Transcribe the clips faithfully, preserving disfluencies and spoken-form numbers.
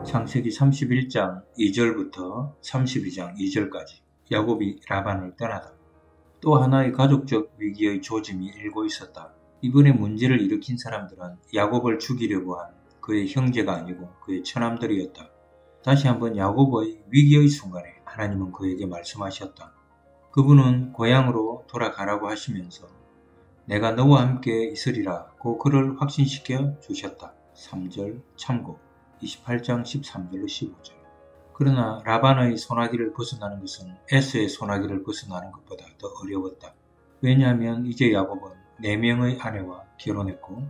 창세기 삼십일 장 이 절부터 삼십이 장 이 절까지 야곱이 라반을 떠나다. 또 하나의 가족적 위기의 조짐이 일고 있었다. 이번에 문제를 일으킨 사람들은 야곱을 죽이려고 한 그의 형제가 아니고 그의 처남들이었다. 다시 한번 야곱의 위기의 순간에 하나님은 그에게 말씀하셨다. 그분은 고향으로 돌아가라고 하시면서 내가 너와 함께 있으리라 고 그를 확신시켜 주셨다. 삼 절 참고 이십팔 장 십삼 절로 십오 절. 그러나 라반의 소나기를 벗어나는 것은 에서의 소나기를 벗어나는 것보다 더 어려웠다. 왜냐하면 이제 야곱은 네 명의 아내와 결혼했고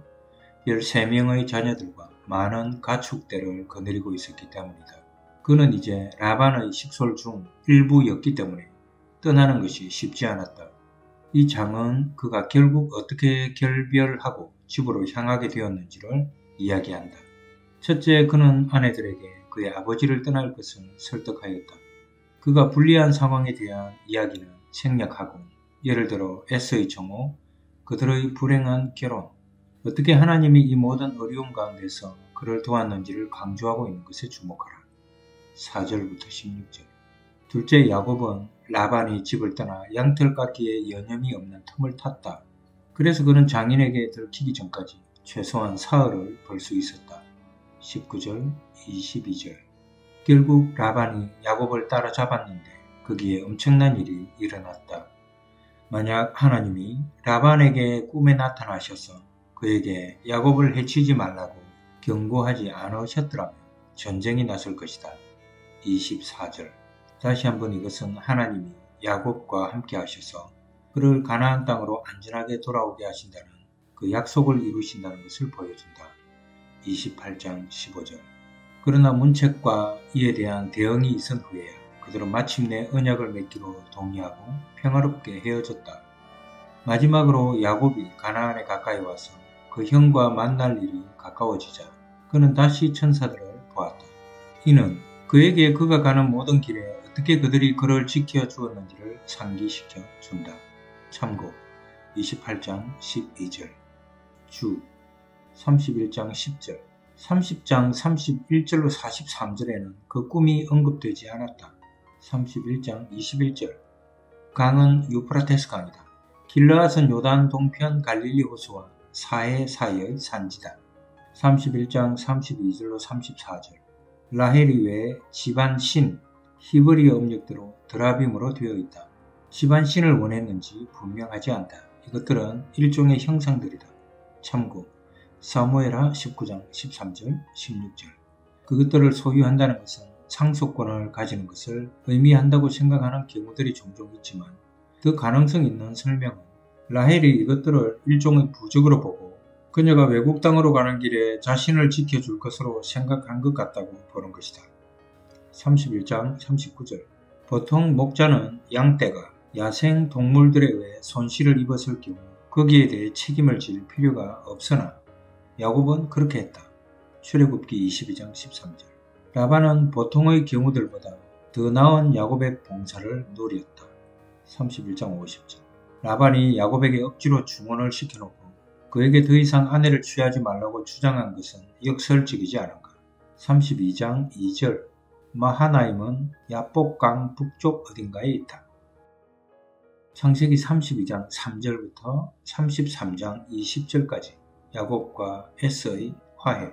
열세 명의 자녀들과 많은 가축대를 거느리고 있었기 때문이다. 그는 이제 라반의 식솔 중 일부였기 때문에 떠나는 것이 쉽지 않았다. 이 장은 그가 결국 어떻게 결별하고 집으로 향하게 되었는지를 이야기한다. 첫째, 그는 아내들에게 그의 아버지를 떠날 것을 설득하였다. 그가 불리한 상황에 대한 이야기는 생략하고 예를 들어 에서의 정오, 그들의 불행한 결혼, 어떻게 하나님이 이 모든 어려움 가운데서 그를 도왔는지를 강조하고 있는 것에 주목하라. 사 절부터 십육 절. 둘째, 야곱은 라반이 집을 떠나 양털 깎기에 여념이 없는 틈을 탔다. 그래서 그는 장인에게 들키기 전까지 최소한 사흘을 벌 수 있었다. 십구 절, 이십이 절. 결국 라반이 야곱을 따라잡았는데 거기에 엄청난 일이 일어났다. 만약 하나님이 라반에게 꿈에 나타나셔서 그에게 야곱을 해치지 말라고 경고하지 않으셨더라면 전쟁이 났을 것이다. 이십사 절. 다시 한번 이것은 하나님이 야곱과 함께 하셔서 그를 가나안 땅으로 안전하게 돌아오게 하신다는 그 약속을 이루신다는 것을 보여준다. 이십팔 장 십오 절. 그러나 문책과 이에 대한 대응이 있은 후에야 그들은 마침내 언약을 맺기로 동의하고 평화롭게 헤어졌다. 마지막으로 야곱이 가나안에 가까이 와서 그 형과 만날 일이 가까워지자 그는 다시 천사들을 보았다. 이는 그에게 그가 가는 모든 길에 어떻게 그들이 그를 지켜주었는지를 상기시켜 준다. 참고 이십팔 장 십이 절. 주 삼십일 장 십 절. 삼십 장 삼십일 절로 사십삼 절에는 그 꿈이 언급되지 않았다. 삼십일 장 이십일 절. 강은 유프라테스 강이다. 길르앗은 요단 동편 갈릴리 호수와 사해 사이의 산지다. 삼십일 장 삼십이 절로 삼십사 절. 라헬이 외에 집안 신, 히브리어 음력대로 드라빔으로 되어 있다. 집안 신을 원했는지 분명하지 않다. 이것들은 일종의 형상들이다. 참고 사무엘하 십구 장 십삼 절, 십육 절. 그것들을 소유한다는 것은 상속권을 가지는 것을 의미한다고 생각하는 경우들이 종종 있지만 더 가능성 있는 설명은 라헬이 이것들을 일종의 부적으로 보고 그녀가 외국 땅으로 가는 길에 자신을 지켜줄 것으로 생각한 것 같다고 보는 것이다. 삼십일 장 삼십구 절. 보통 목자는 양떼가 야생 동물들에 의해 손실을 입었을 경우 거기에 대해 책임을 질 필요가 없으나 야곱은 그렇게 했다. 출애굽기 이십이 장 십삼 절. 라반은 보통의 경우들보다 더 나은 야곱의 봉사를 누렸다. 삼십일 장 오십 절. 라반이 야곱에게 억지로 중혼을 시켜놓고 그에게 더 이상 아내를 취하지 말라고 주장한 것은 역설적이지 않은가. 삼십이 장 이 절. 마하나임은 야복강 북쪽 어딘가에 있다. 창세기 삼십이 장 삼 절부터 삼십삼 장 이십 절까지 야곱과 에서의 화해.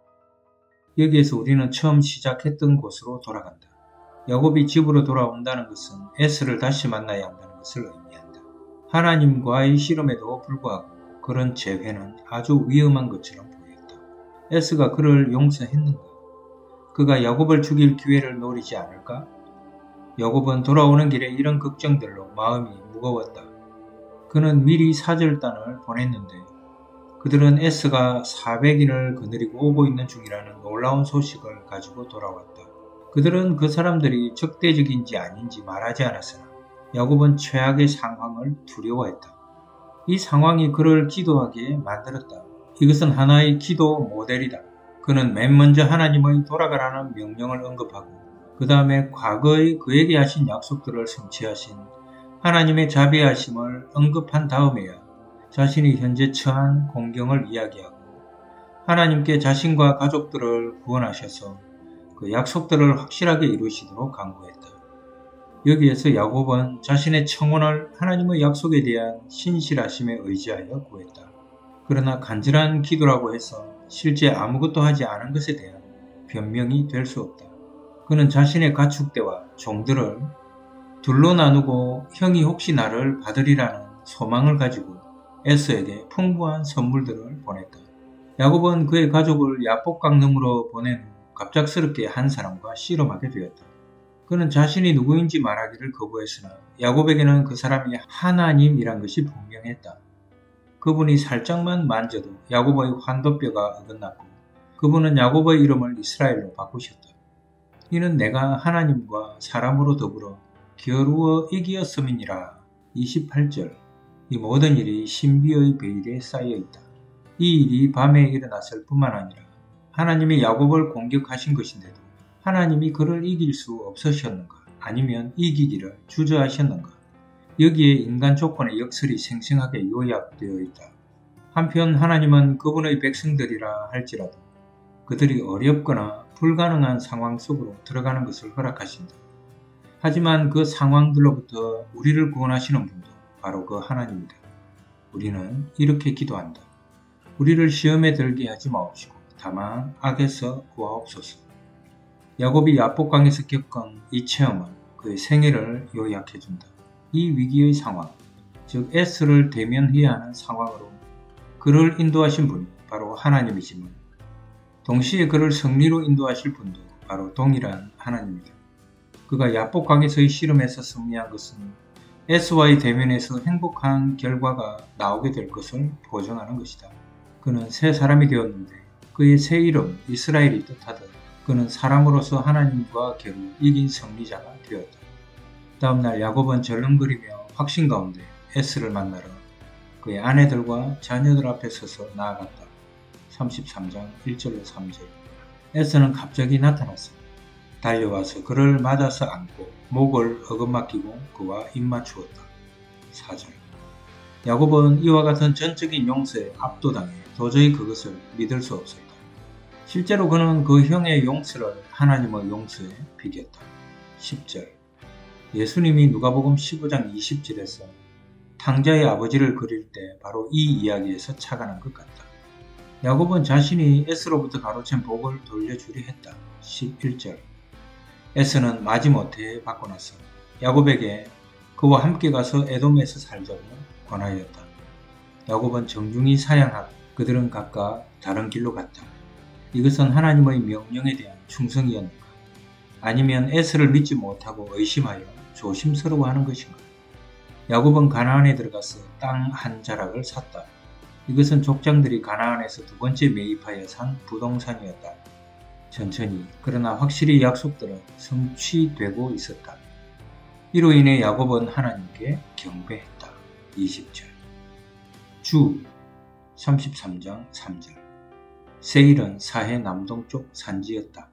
여기에서 우리는 처음 시작했던 곳으로 돌아간다. 야곱이 집으로 돌아온다는 것은 에서를 다시 만나야 한다는 것을 의미한다. 하나님과의 씨름에도 불구하고 그런 재회는 아주 위험한 것처럼 보였다. 에서가 그를 용서했는가? 그가 야곱을 죽일 기회를 노리지 않을까? 야곱은 돌아오는 길에 이런 걱정들로 마음이 무거웠다. 그는 미리 사절단을 보냈는데 그들은 에서가 사백 인을 거느리고 오고 있는 중이라는 놀라운 소식을 가지고 돌아왔다. 그들은 그 사람들이 적대적인지 아닌지 말하지 않았으나 야곱은 최악의 상황을 두려워했다. 이 상황이 그를 기도하게 만들었다. 이것은 하나의 기도 모델이다. 그는 맨 먼저 하나님의 돌아가라는 명령을 언급하고 그 다음에 과거의 그에게 하신 약속들을 성취하신 하나님의 자비하심을 언급한 다음에야 자신이 현재 처한 공경을 이야기하고 하나님께 자신과 가족들을 구원하셔서 그 약속들을 확실하게 이루시도록 간구했다. 여기에서 야곱은 자신의 청혼을 하나님의 약속에 대한 신실하심에 의지하여 구했다. 그러나 간절한 기도라고 해서 실제 아무것도 하지 않은 것에 대한 변명이 될 수 없다. 그는 자신의 가축대와 종들을 둘로 나누고 형이 혹시 나를 받으리라는 소망을 가지고 에서에게 풍부한 선물들을 보냈다. 야곱은 그의 가족을 야복강릉으로 보낸 후 갑작스럽게 한 사람과 씨름하게 되었다. 그는 자신이 누구인지 말하기를 거부했으나 야곱에게는 그 사람이 하나님이란 것이 분명했다. 그분이 살짝만 만져도 야곱의 환도뼈가 어긋났고 그분은 야곱의 이름을 이스라엘로 바꾸셨다. 이는 내가 하나님과 사람으로 더불어 겨루어 이기었음이니라. 이십팔 절. 이 모든 일이 신비의 베일에 쌓여있다. 이 일이 밤에 일어났을 뿐만 아니라 하나님이 야곱을 공격하신 것인데도 하나님이 그를 이길 수 없으셨는가? 아니면 이기기를 주저하셨는가? 여기에 인간 조건의 역설이 생생하게 요약되어 있다. 한편 하나님은 그분의 백성들이라 할지라도 그들이 어렵거나 불가능한 상황 속으로 들어가는 것을 허락하신다. 하지만 그 상황들로부터 우리를 구원하시는 분도 바로 그 하나님이다. 우리는 이렇게 기도한다. 우리를 시험에 들게 하지 마옵시고 다만 악에서 구하옵소서. 야곱이 야복강에서 겪은 이 체험은 그의 생애를 요약해준다. 이 위기의 상황, 즉 에스를 대면해야 하는 상황으로 그를 인도하신 분이 바로 하나님이지만 동시에 그를 승리로 인도하실 분도 바로 동일한 하나님이다. 그가 야복강에서의 씨름에서 승리한 것은 에스와의 대면에서 행복한 결과가 나오게 될 것을 보증하는 것이다. 그는 새 사람이 되었는데 그의 새 이름 이스라엘이 뜻하듯 그는 사람으로서 하나님과 겨루 이긴 승리자가 되었다. 다음날 야곱은 절름거리며 확신 가운데 에스를 만나러 그의 아내들과 자녀들 앞에 서서 나아갔다. 삼십삼 장 일 절로 삼 절. 에스는 갑자기 나타났어. 달려와서 그를 맞아서 안고 목을 어긋맞기고 그와 입맞추었다. 사 절. 야곱은 이와 같은 전적인 용서에 압도당해 도저히 그것을 믿을 수 없었다. 실제로 그는 그 형의 용서를 하나님의 용서에 비겼다. 십 절. 예수님이 누가복음 십오 장 이십 절에서 탕자의 아버지를 그릴 때 바로 이 이야기에서 착안한 것 같다. 야곱은 자신이 에스로부터 가로챈 복을 돌려주려 했다. 십일 절. 에스는 마지못해 받고 나서 야곱에게 그와 함께 가서 에돔에서 살자고 권하였다. 야곱은 정중히 사양하고 그들은 각각 다른 길로 갔다. 이것은 하나님의 명령에 대한 충성이었는가? 아니면 에스를 믿지 못하고 의심하여 조심스러워하는 것인가? 야곱은 가나안에 들어가서 땅 한 자락을 샀다. 이것은 족장들이 가나안에서 두 번째 매입하여 산 부동산이었다. 천천히 그러나 확실히 약속들은 성취되고 있었다. 이로 인해 야곱은 하나님께 경배했다. 이십 절. 주 삼십삼 장 삼 절. 세일은 사해 남동쪽 산지였다.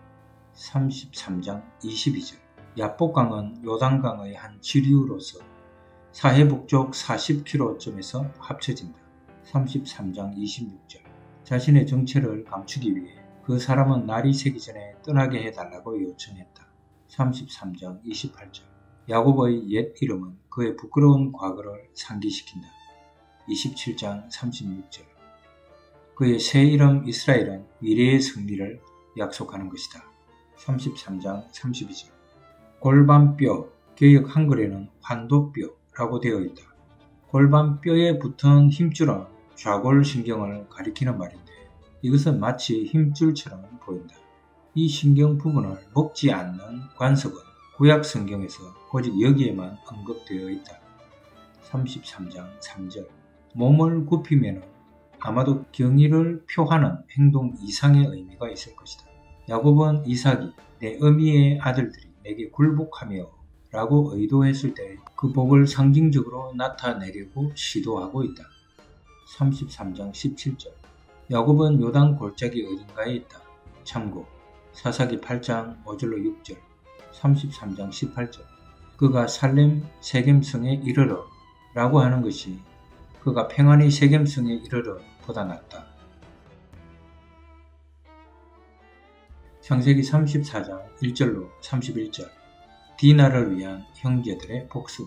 삼십삼 장 이십이 절. 야복강은 요단강의 한 지류로서 사해 북쪽 사십 킬로미터쯤에서 합쳐진다. 삼십삼 장 이십육 절. 자신의 정체를 감추기 위해 그 사람은 날이 새기 전에 떠나게 해달라고 요청했다. 삼십삼 장 이십팔 절. 야곱의 옛 이름은 그의 부끄러운 과거를 상기시킨다. 이십칠 장 삼십육 절. 그의 새 이름 이스라엘은 미래의 승리를 약속하는 것이다. 삼십삼 장 삼십이 절. 골반뼈, 개역 한글에는 환도뼈라고 되어 있다. 골반뼈에 붙은 힘줄은 좌골신경을 가리키는 말인데 이것은 마치 힘줄처럼 보인다. 이 신경 부분을 먹지 않는 관석은 구약 성경에서 오직 여기에만 언급되어 있다. 삼십삼 장 삼 절. 몸을 굽히면 아마도 경의를 표하는 행동 이상의 의미가 있을 것이다. 야곱은 이삭이 내 어미의 아들들이 내게 굴복하며 라고 의도했을 때 그 복을 상징적으로 나타내려고 시도하고 있다. 삼십삼 장 십칠 절. 야곱은 요단 골짜기 어딘가에 있다. 참고 사사기 팔 장 오 절로 육 절. 삼십삼 장 십팔 절. 그가 살렘 세겜성에 이르러 라고 하는 것이 그가 평안히 세겜성에 이르러 보다 낫다. 창세기 삼십사 장 일 절로 삼십일 절. 디나를 위한 형제들의 복수.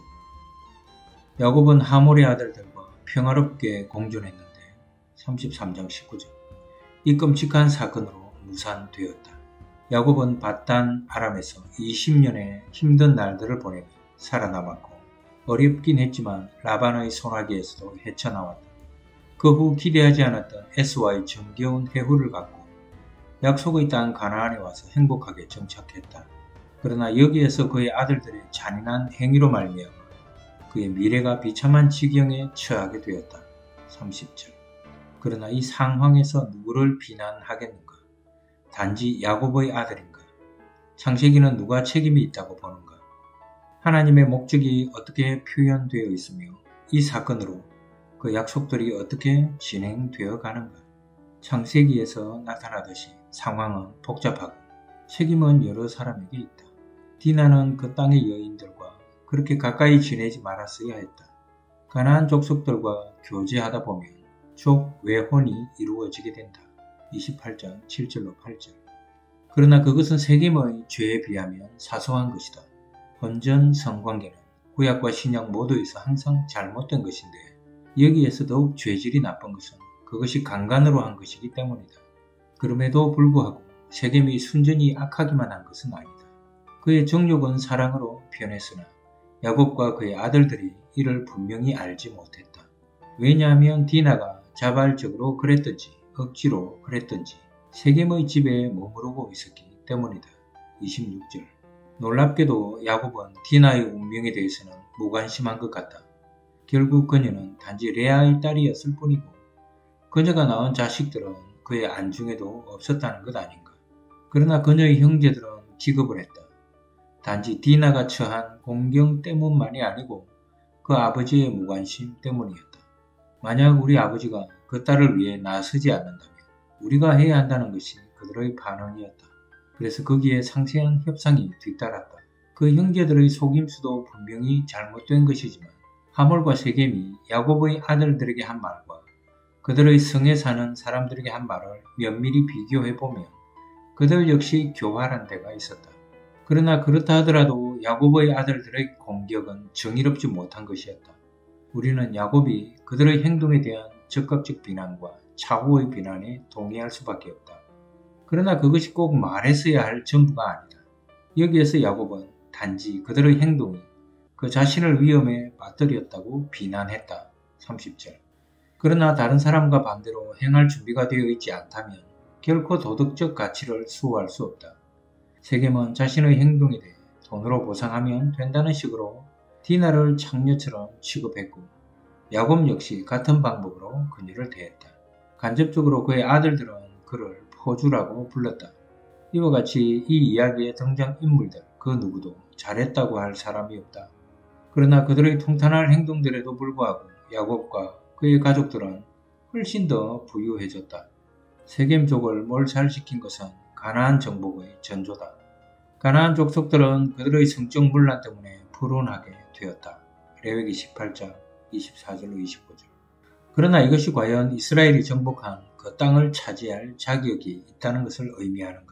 야곱은 하몰의 아들들과 평화롭게 공존했는데 삼십삼 장 십구 절. 이 끔찍한 사건으로 무산되었다. 야곱은 밧단 아람에서 이십 년의 힘든 날들을 보내며 살아남았고 어렵긴 했지만 라반의 소나기에서도 헤쳐나왔다. 그 후 기대하지 않았던 에서와의 정겨운 회후를 갖고 약속의 땅 가나안에 와서 행복하게 정착했다. 그러나 여기에서 그의 아들들의 잔인한 행위로 말미암아 그의 미래가 비참한 지경에 처하게 되었다. 삼십 절. 그러나 이 상황에서 누구를 비난하겠는가? 단지 야곱의 아들인가? 창세기는 누가 책임이 있다고 보는가? 하나님의 목적이 어떻게 표현되어 있으며 이 사건으로 그 약속들이 어떻게 진행되어 가는가? 창세기에서 나타나듯이 상황은 복잡하고 책임은 여러 사람에게 있다. 디나는 그 땅의 여인들과 그렇게 가까이 지내지 말았어야 했다. 가나안 족속들과 교제하다 보면 족 외혼이 이루어지게 된다. 이십팔 장 칠 절로 팔 절. 그러나 그것은 세겜의 죄에 비하면 사소한 것이다. 혼전 성관계는 구약과 신약 모두에서 항상 잘못된 것인데 여기에서 더욱 죄질이 나쁜 것은 그것이 강간으로 한 것이기 때문이다. 그럼에도 불구하고 세겜이 순전히 악하기만 한 것은 아니다. 그의 정욕은 사랑으로 변했으나 야곱과 그의 아들들이 이를 분명히 알지 못했다. 왜냐하면 디나가 자발적으로 그랬든지 억지로 그랬든지 세겜의 집에 머무르고 있었기 때문이다. 이십육 절. 놀랍게도 야곱은 디나의 운명에 대해서는 무관심한 것 같다. 결국 그녀는 단지 레아의 딸이었을 뿐이고 그녀가 낳은 자식들은 그의 안중에도 없었다는 것 아닌가. 그러나 그녀의 형제들은 기겁을 했다. 단지 디나가 처한 공경 때문만이 아니고 그 아버지의 무관심 때문이었다. 만약 우리 아버지가 그 딸을 위해 나서지 않는다면 우리가 해야 한다는 것이 그들의 반응이었다. 그래서 거기에 상세한 협상이 뒤따랐다. 그 형제들의 속임수도 분명히 잘못된 것이지만 하몰과 세겜이 야곱의 아들들에게 한 말과 그들의 성에 사는 사람들에게 한 말을 면밀히 비교해보면 그들 역시 교활한 데가 있었다. 그러나 그렇다 하더라도 야곱의 아들들의 공격은 정의롭지 못한 것이었다. 우리는 야곱이 그들의 행동에 대한 적극적 비난과 차후의 비난에 동의할 수밖에 없다. 그러나 그것이 꼭 말했어야 할 전부가 아니다. 여기에서 야곱은 단지 그들의 행동이 그 자신을 위험에 빠뜨렸다고 비난했다. 삼십 절. 그러나 다른 사람과 반대로 행할 준비가 되어 있지 않다면 결코 도덕적 가치를 수호할 수 없다. 세겜은 자신의 행동에 대해 돈으로 보상하면 된다는 식으로 디나를 창녀처럼 취급했고 야곱 역시 같은 방법으로 그녀를 대했다. 간접적으로 그의 아들들은 그를 포주라고 불렀다. 이와 같이 이 이야기의 등장인물들 그 누구도 잘했다고 할 사람이 없다. 그러나 그들의 통탄할 행동들에도 불구하고 야곱과 그의 가족들은 훨씬 더 부유해졌다. 세겜족을 몰살시킨 것은 가나안 정복의 전조다. 가나안 족속들은 그들의 성적 문란 때문에 불온하게 되었다. 레위기 십팔 장 이십사 절로 이십구 절. 그러나 이것이 과연 이스라엘이 정복한 그 땅을 차지할 자격이 있다는 것을 의미하는가?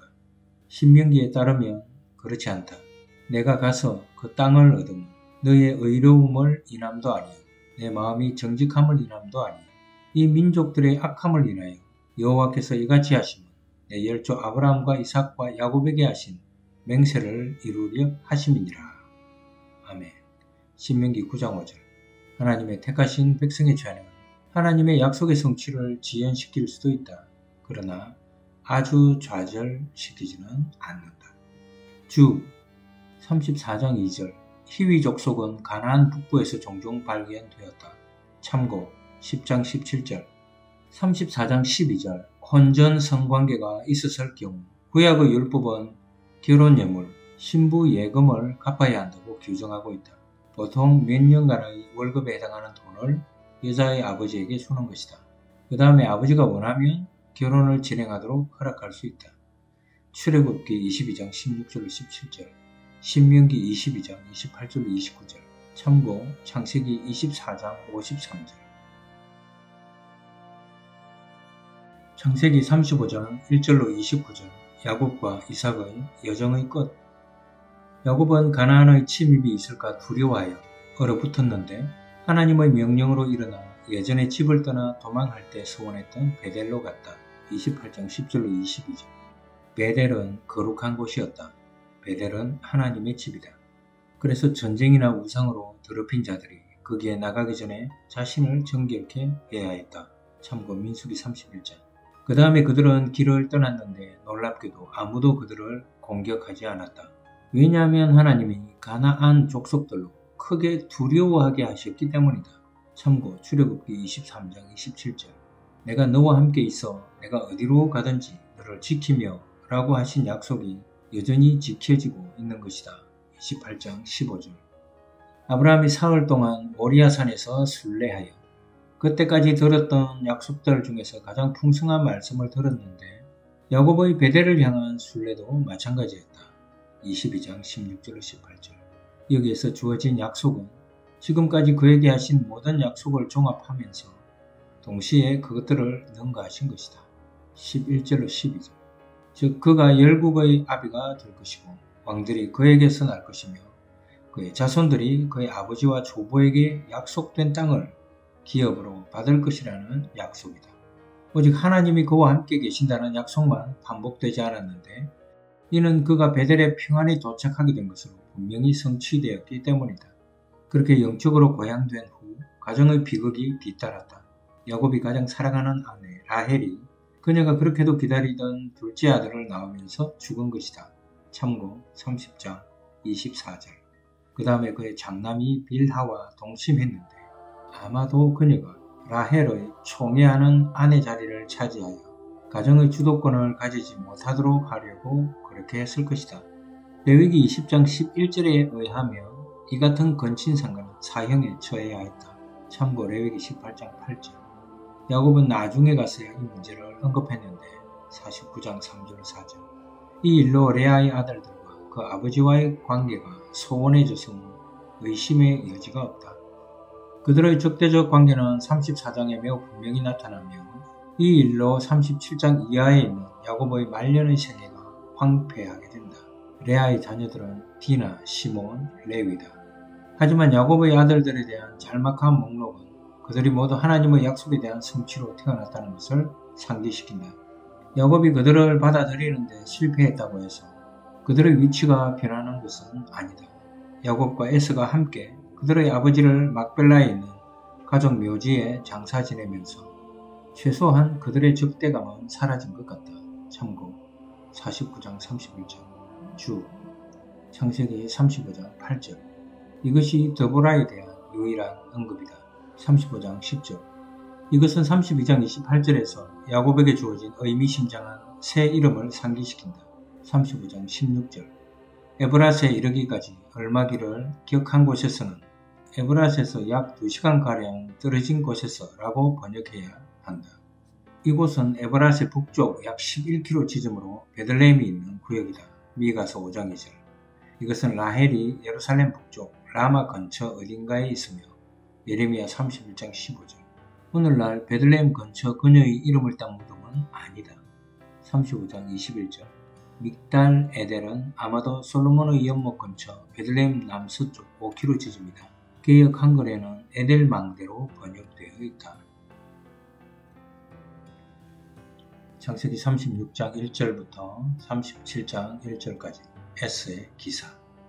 신명기에 따르면 그렇지 않다. 내가 가서 그 땅을 얻으면 너의 의로움을 인함도 아니요 내 마음이 정직함을 인함도 아니요 이 민족들의 악함을 인하여 여호와께서 이같이 하시면 내 열조 아브라함과 이삭과 야곱에게 하신 맹세를 이루려 하심이니라. 아멘. 신명기 구 장 오 절. 하나님의 택하신 백성의 죄는 하나님의 약속의 성취를 지연시킬 수도 있다. 그러나 아주 좌절시키지는 않는다. 주 삼십사 장 이 절. 히위 족속은 가나안 북부에서 종종 발견되었다. 참고 십 장 십칠 절. 삼십사 장 십이 절. 혼전 성관계가 있었을 경우 구약의 율법은 결혼 예물, 신부 예금을 갚아야 한다고 규정하고 있다. 보통 몇 년간의 월급에 해당하는 돈을 여자의 아버지에게 주는 것이다. 그 다음에 아버지가 원하면 결혼을 진행하도록 허락할 수 있다. 출애굽기 이십이 장 십육 절로 십칠 절, 신명기 이십이 장 이십팔 절로 이십구 절, 참고 창세기 이십사 장 오십삼 절. 창세기 삼십오 장 일 절로 이십구 절. 야곱과 이삭의 여정의 끝. 야곱은 가나안의 침입이 있을까 두려워하여 얼어붙었는데 하나님의 명령으로 일어나 예전에 집을 떠나 도망할 때 소원했던 베델로 갔다. 이십팔 장 십 절로 이십이 절. 베델은 거룩한 곳이었다. 베델은 하나님의 집이다. 그래서 전쟁이나 우상으로 더럽힌 자들이 거기에 나가기 전에 자신을 정결케 해야 했다. 참고 민수기 삼십일 장. 그 다음에 그들은 길을 떠났는데 놀랍게도 아무도 그들을 공격하지 않았다. 왜냐하면 하나님이 가나안 족속들로 크게 두려워하게 하셨기 때문이다. 참고 출애굽기 이십삼 장 이십칠 절. 내가 너와 함께 있어 내가 어디로 가든지 너를 지키며 라고 하신 약속이 여전히 지켜지고 있는 것이다. 이십팔 장 십오 절. 아브라함이 사흘 동안 모리아산에서 순례하여 그때까지 들었던 약속들 중에서 가장 풍성한 말씀을 들었는데 야곱의 베델을 향한 순례도 마찬가지였다. 이십이 장 십육 절로 십팔 절. 여기에서 주어진 약속은 지금까지 그에게 하신 모든 약속을 종합하면서 동시에 그것들을 능가하신 것이다. 십일 절로 십이 절. 즉 그가 열국의 아비가 될 것이고 왕들이 그에게서 날 것이며 그의 자손들이 그의 아버지와 조부에게 약속된 땅을 기업으로 받을 것이라는 약속이다. 오직 하나님이 그와 함께 계신다는 약속만 반복되지 않았는데 이는 그가 베델에 평안히 도착하게 된 것으로 분명히 성취되었기 때문이다. 그렇게 영적으로 고향된 후 가정의 비극이 뒤따랐다. 야곱이 가장 사랑하는 아내 라헬이 그녀가 그렇게도 기다리던 둘째 아들을 낳으면서 죽은 것이다. 참고 삼십 장 이십사 절. 그 다음에 그의 장남이 빌하와 동침했는데 아마도 그녀가 라헬의 총애하는 아내 자리를 차지하여 가정의 주도권을 가지지 못하도록 하려고 그렇게 했을 것이다. 레위기 이십 장 십일 절에 의하면 이 같은 건친상간은 사형에 처해야 했다. 참고 레위기 십팔 장 팔 절. 야곱은 나중에 가서야 이 문제를 언급했는데 사십구 장 삼 절 사 절. 이 일로 레아의 아들들과 그 아버지와의 관계가 소원해졌으므로 의심의 여지가 없다. 그들의 적대적 관계는 삼십사 장에 매우 분명히 나타나며 이 일로 삼십칠 장 이하에 있는 야곱의 말년의 생애가 황폐하게 된다. 레아의 자녀들은 디나, 시몬, 레위다. 하지만 야곱의 아들들에 대한 짤막한 목록은 그들이 모두 하나님의 약속에 대한 성취로 태어났다는 것을 상기시킨다. 야곱이 그들을 받아들이는데 실패했다고 해서 그들의 위치가 변하는 것은 아니다. 야곱과 에서가 함께 그들의 아버지를 막벨라에 있는 가족 묘지에 장사 지내면서 최소한 그들의 적대감은 사라진 것 같다. 참고 사십구 장 삼십일 절. 주 창세기 삼십오 장 팔 절. 이것이 드보라에 대한 유일한 언급이다. 삼십오 장 십 절. 이것은 삼십이 장 이십팔 절에서 야곱에게 주어진 의미심장한 새 이름을 상기시킨다. 삼십오 장 십육 절. 에브라스에 이르기까지 얼마기를 기억한 곳에서는 에브라스에서 약 두 시간가량 떨어진 곳에서 라고 번역해야 한다. 이곳은 에브라스 북쪽 약 십일 킬로미터 지점으로 베들레헴이 있는 구역이다. 미가서 오 장 이 절. 이것은 라헬이 예루살렘 북쪽 라마 근처 어딘가에 있으며 예레미야 삼십일 장 십오 절. 오늘날 베들레헴 근처 그녀의 이름을 딴 무덤은 아니다. 삼십오 장 이십일 절. 믹달 에델은 아마도 솔로몬의 연못 근처 베들레헴 남서쪽 오 킬로미터 지점이다. 개역 한글에는 에델 망대로 번역되어 있다. 창세기 삼십육 장 일 절부터 삼십칠 장 일 절까지 S의 기사.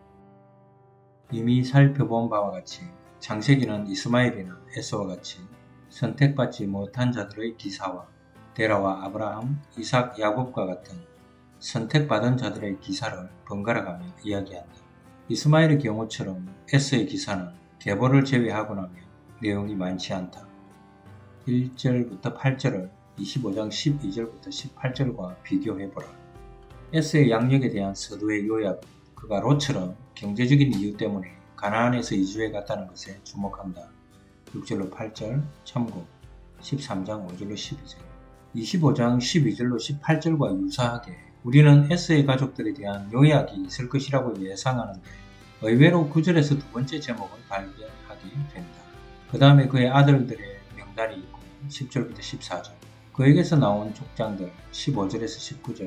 이미 살펴본 바와 같이 창세기는 이스마엘이나 에서와 같이 선택받지 못한 자들의 기사와 데라와 아브라함, 이삭, 야곱과 같은 선택받은 자들의 기사를 번갈아가며 이야기한다. 이스마엘의 경우처럼 에서의 기사는 계보를 제외하고 나면 내용이 많지 않다. 일 절부터 팔 절을 이십오 장 십이 절부터 십팔 절과 비교해보라. 에서의 양력에 대한 서두의 요약은 그가 롯처럼 경제적인 이유 때문에 가나안에서 이주해 갔다는 것에 주목한다. 육 절로 팔 절 참고 십삼 장 오 절로 십이 절. 이십오 장 십이 절로 십팔 절과 유사하게 우리는 에서의 가족들에 대한 요약이 있을 것이라고 예상하는데 의외로 구 절에서 두 번째 제목을 발견하게 된다. 그 다음에 그의 아들들의 명단이 있고 십 절부터 십사 절. 그에게서 나온 족장들 십오 절에서 십구 절.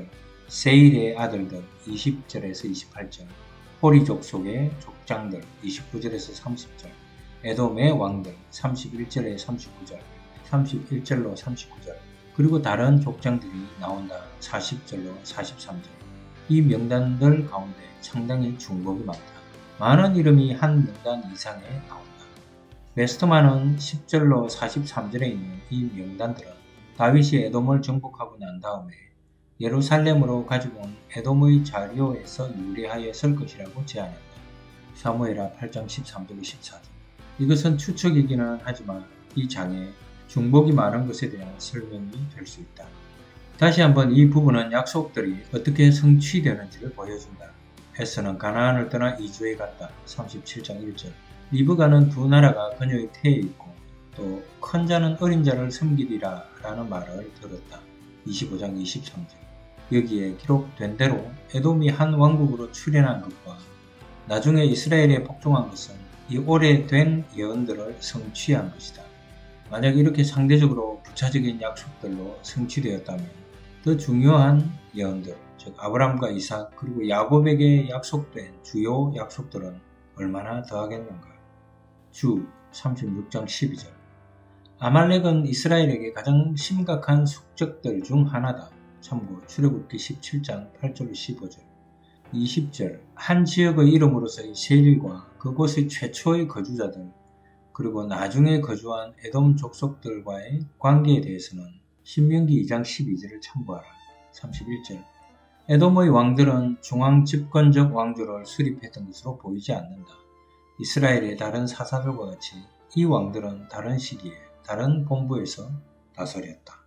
세일의 아들들 이십 절에서 이십팔 절, 호리 족속의 족장들 이십구 절에서 삼십 절, 에돔의 왕들 삼십일 절에 삼십구 절, 삼십일 절로 삼십구 절, 그리고 다른 족장들이 나온다. 사십 절로 사십삼 절. 이 명단들 가운데 상당히 중복이 많다. 많은 이름이 한 명단 이상에 나온다. 웨스터만은 십 절로 사십삼 절에 있는 이 명단들은 다윗이 에돔을 정복하고 난 다음에 예루살렘으로 가지고 온 에돔의 자료에서 유래하였을 것이라고 제안한다. 사무엘하 팔 장 십삼 절로 십사 절. 이것은 추측이기는 하지만 이 장에 중복이 많은 것에 대한 설명이 될 수 있다. 다시 한번 이 부분은 약속들이 어떻게 성취되는지를 보여준다. 에서는 가나안을 떠나 이주해 갔다. 삼십칠 장 일 절. 리브가는 두 나라가 그녀의 태에 있고 또 큰 자는 어린 자를 섬기리라 라는 말을 들었다. 이십오 장 이십삼 절. 여기에 기록된 대로 에돔이 한 왕국으로 출현한 것과 나중에 이스라엘에 복종한 것은 이 오래된 예언들을 성취한 것이다. 만약 이렇게 상대적으로 부차적인 약속들로 성취되었다면 더 중요한 예언들, 즉 아브라함과 이삭 그리고 야곱에게 약속된 주요 약속들은 얼마나 더하겠는가. 주 삼십육 장 십이 절. 아말렉은 이스라엘에게 가장 심각한 숙적들 중 하나다. 참고 출애굽기 십칠 장 팔 절로 십오 절. 이십 절. 한 지역의 이름으로서의 세일과 그곳의 최초의 거주자들 그리고 나중에 거주한 에돔 족속들과의 관계에 대해서는 신명기 이 장 십이 절을 참고하라. 삼십일 절. 에돔의 왕들은 중앙 집권적 왕조를 수립했던 것으로 보이지 않는다. 이스라엘의 다른 사사들과 같이 이 왕들은 다른 시기에 다른 본부에서 다스렸다.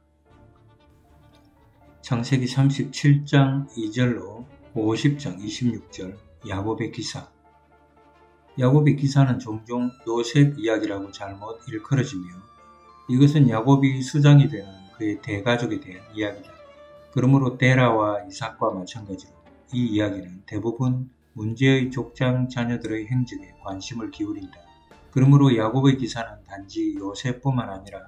창세기 삼십칠 장 이 절로 오십 장 이십육 절. 야곱의 기사. 야곱의 기사는 종종 요셉 이야기라고 잘못 일컬어지며 이것은 야곱이 수장이 되는 그의 대가족에 대한 이야기다. 그러므로 데라와 이삭과 마찬가지로 이 이야기는 대부분 문제의 족장 자녀들의 행적에 관심을 기울인다. 그러므로 야곱의 기사는 단지 요셉뿐만 아니라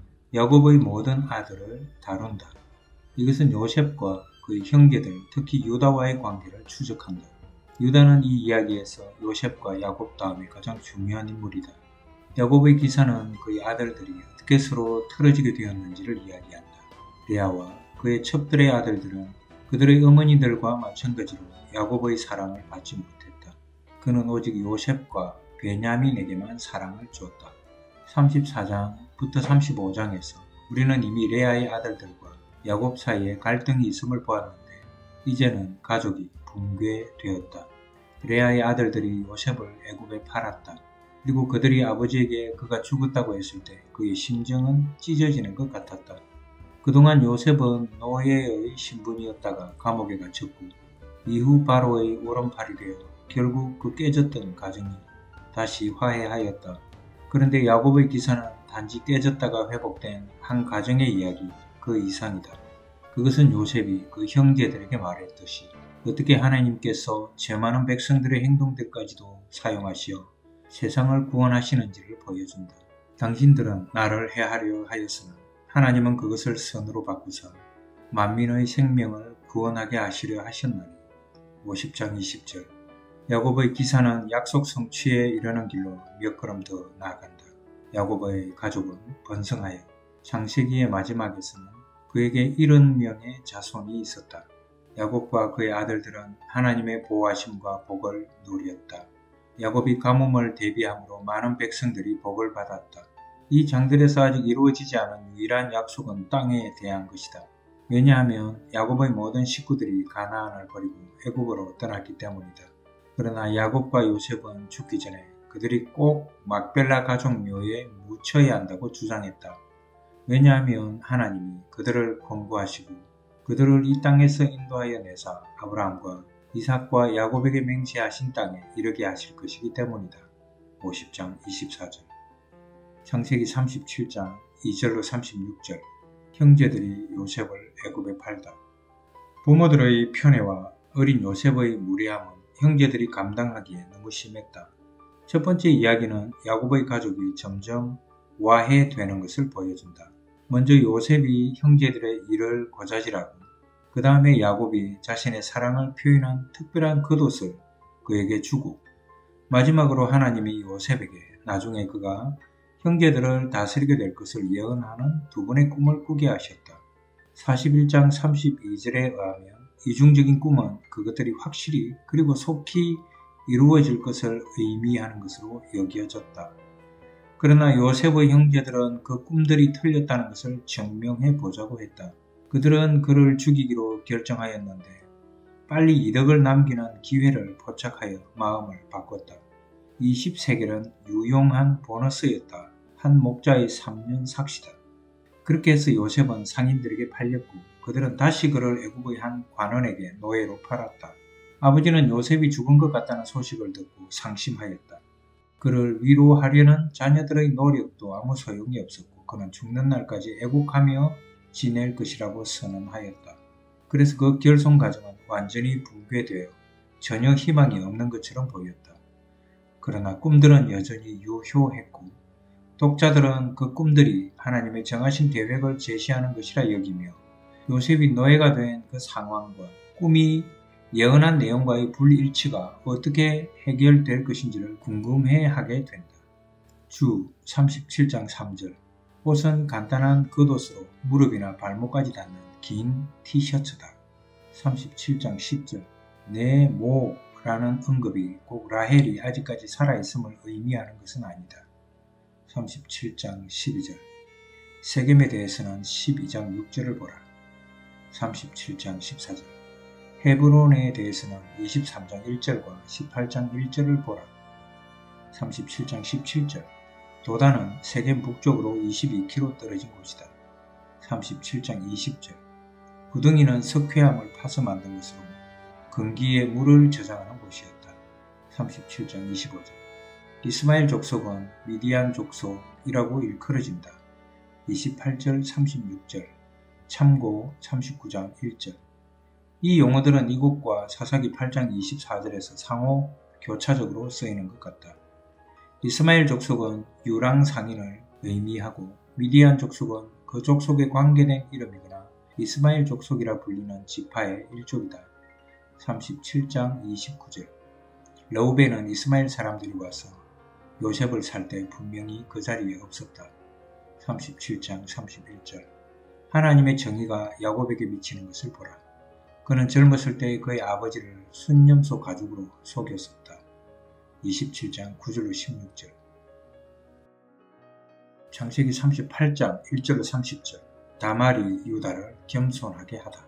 야곱의 모든 아들을 다룬다. 이것은 요셉과 그의 형제들, 특히 유다와의 관계를 추적한다. 유다는 이 이야기에서 요셉과 야곱 다음에 가장 중요한 인물이다. 야곱의 기사는 그의 아들들이 어떻게 서로 틀어지게 되었는지를 이야기한다. 레아와 그의 첩들의 아들들은 그들의 어머니들과 마찬가지로 야곱의 사랑을 받지 못했다. 그는 오직 요셉과 베냐민에게만 사랑을 주었다. 삼십사 장부터 삼십오 장에서 우리는 이미 레아의 아들들과 야곱 사이에 갈등이 있음을 보았는데 이제는 가족이 붕괴되었다. 레아의 아들들이 요셉을 애굽에 팔았다. 그리고 그들이 아버지에게 그가 죽었다고 했을 때 그의 심정은 찢어지는 것 같았다. 그동안 요셉은 노예의 신분이었다가 감옥에 갇혔고 이후 바로의 오른팔이 되어 결국 그 깨졌던 가정이 다시 화해하였다. 그런데 야곱의 기사는 단지 깨졌다가 회복된 한 가정의 이야기 그 이상이다. 그것은 요셉이 그 형제들에게 말했듯이 어떻게 하나님께서 죄 많은 백성들의 행동들까지도 사용하시어 세상을 구원하시는지를 보여준다. 당신들은 나를 해하려 하였으나 하나님은 그것을 선으로 바꾸사 만민의 생명을 구원하게 하시려 하셨나니. 오십 장 이십 절. 야곱의 기사는 약속 성취에 이르는 길로 몇 걸음 더 나아간다. 야곱의 가족은 번성하여 창세기의 마지막에서는 그에게 일흔 명의 자손이 있었다. 야곱과 그의 아들들은 하나님의 보호하심과 복을 누렸다. 야곱이 가뭄을 대비함으로 많은 백성들이 복을 받았다. 이 장들에서 아직 이루어지지 않은 유일한 약속은 땅에 대한 것이다. 왜냐하면 야곱의 모든 식구들이 가나안을 버리고 애굽으로 떠났기 때문이다. 그러나 야곱과 요셉은 죽기 전에 그들이 꼭 막벨라 가족 묘에 묻혀야 한다고 주장했다. 왜냐하면 하나님이 그들을 권고하시고 그들을 이 땅에서 인도하여 내사 아브라함과 이삭과 야곱에게 맹세하신 땅에 이르게 하실 것이기 때문이다. 오십 장 이십사 절. 창세기 삼십칠 장 이 절로 삼십육 절. 형제들이 요셉을 애굽에 팔다. 부모들의 편애와 어린 요셉의 무례함은 형제들이 감당하기에 너무 심했다. 첫 번째 이야기는 야곱의 가족이 점점 와해되는 것을 보여준다. 먼저 요셉이 형제들의 일을 고자질하고 그 다음에 야곱이 자신의 사랑을 표현한 특별한 겉옷을 그에게 주고 마지막으로 하나님이 요셉에게 나중에 그가 형제들을 다스리게 될 것을 예언하는 두 번의 꿈을 꾸게 하셨다. 사십일 장 삼십이 절에 의하면 이중적인 꿈은 그것들이 확실히 그리고 속히 이루어질 것을 의미하는 것으로 여겨졌다. 그러나 요셉의 형제들은 그 꿈들이 틀렸다는 것을 증명해 보자고 했다. 그들은 그를 죽이기로 결정하였는데 빨리 이득을 남기는 기회를 포착하여 마음을 바꿨다. 이 십세겔은 유용한 보너스였다. 한 목자의 삼 년 삭시다. 그렇게 해서 요셉은 상인들에게 팔렸고 그들은 다시 그를 애굽의 한 관원에게 노예로 팔았다. 아버지는 요셉이 죽은 것 같다는 소식을 듣고 상심하였다. 그를 위로하려는 자녀들의 노력도 아무 소용이 없었고 그는 죽는 날까지 애국하며 지낼 것이라고 선언하였다. 그래서 그 결손 가정은 완전히 붕괴되어 전혀 희망이 없는 것처럼 보였다. 그러나 꿈들은 여전히 유효했고 독자들은 그 꿈들이 하나님의 정하신 계획을 제시하는 것이라 여기며 요셉이 노예가 된 그 상황과 꿈이 예언한 내용과의 불일치가 어떻게 해결될 것인지를 궁금해하게 된다. 주 삼십칠 장 삼 절 옷은 간단한 겉옷으로 무릎이나 발목까지 닿는 긴 티셔츠다. 삼십칠 장 십 절 내 모라는 언급이 꼭 라헬이 아직까지 살아있음을 의미하는 것은 아니다. 삼십칠 장 십이 절 세겜에 대해서는 십이 장 육 절을 보라. 삼십칠 장 십사 절 헤브론에 대해서는 이십삼 장 일 절과 십팔 장 일 절을 보라. 삼십칠 장 십칠 절 도단은 세겜 북쪽으로 이십이 킬로미터 떨어진 곳이다. 삼십칠 장 이십 절 구덩이는 석회암을 파서 만든 것으로 건기에 물을 저장하는 곳이었다. 삼십칠 장 이십오 절 이스마엘 족속은 미디안 족속이라고 일컬어진다. 이십팔 절 삼십육 절 참고 삼십구 장 일 절 이 용어들은 이곳과 사사기 팔 장 이십사 절에서 상호 교차적으로 쓰이는 것 같다. 이스마엘 족속은 유랑 상인을 의미하고 미디안 족속은 그 족속에 관계된 이름이거나 이스마엘 족속이라 불리는 지파의 일족이다. 삼십칠 장 이십구 절 르우벤은 이스마엘 사람들이 와서 요셉을 살 때 분명히 그 자리에 없었다. 삼십칠 장 삼십일 절 하나님의 정의가 야곱에게 미치는 것을 보라. 그는 젊었을 때 그의 아버지를 순념소 가죽으로 속였었다. 이십칠 장 구 절로 십육 절 창세기 삼십팔 장 일 절로 삼십 절 다말이 유다를 겸손하게 하다.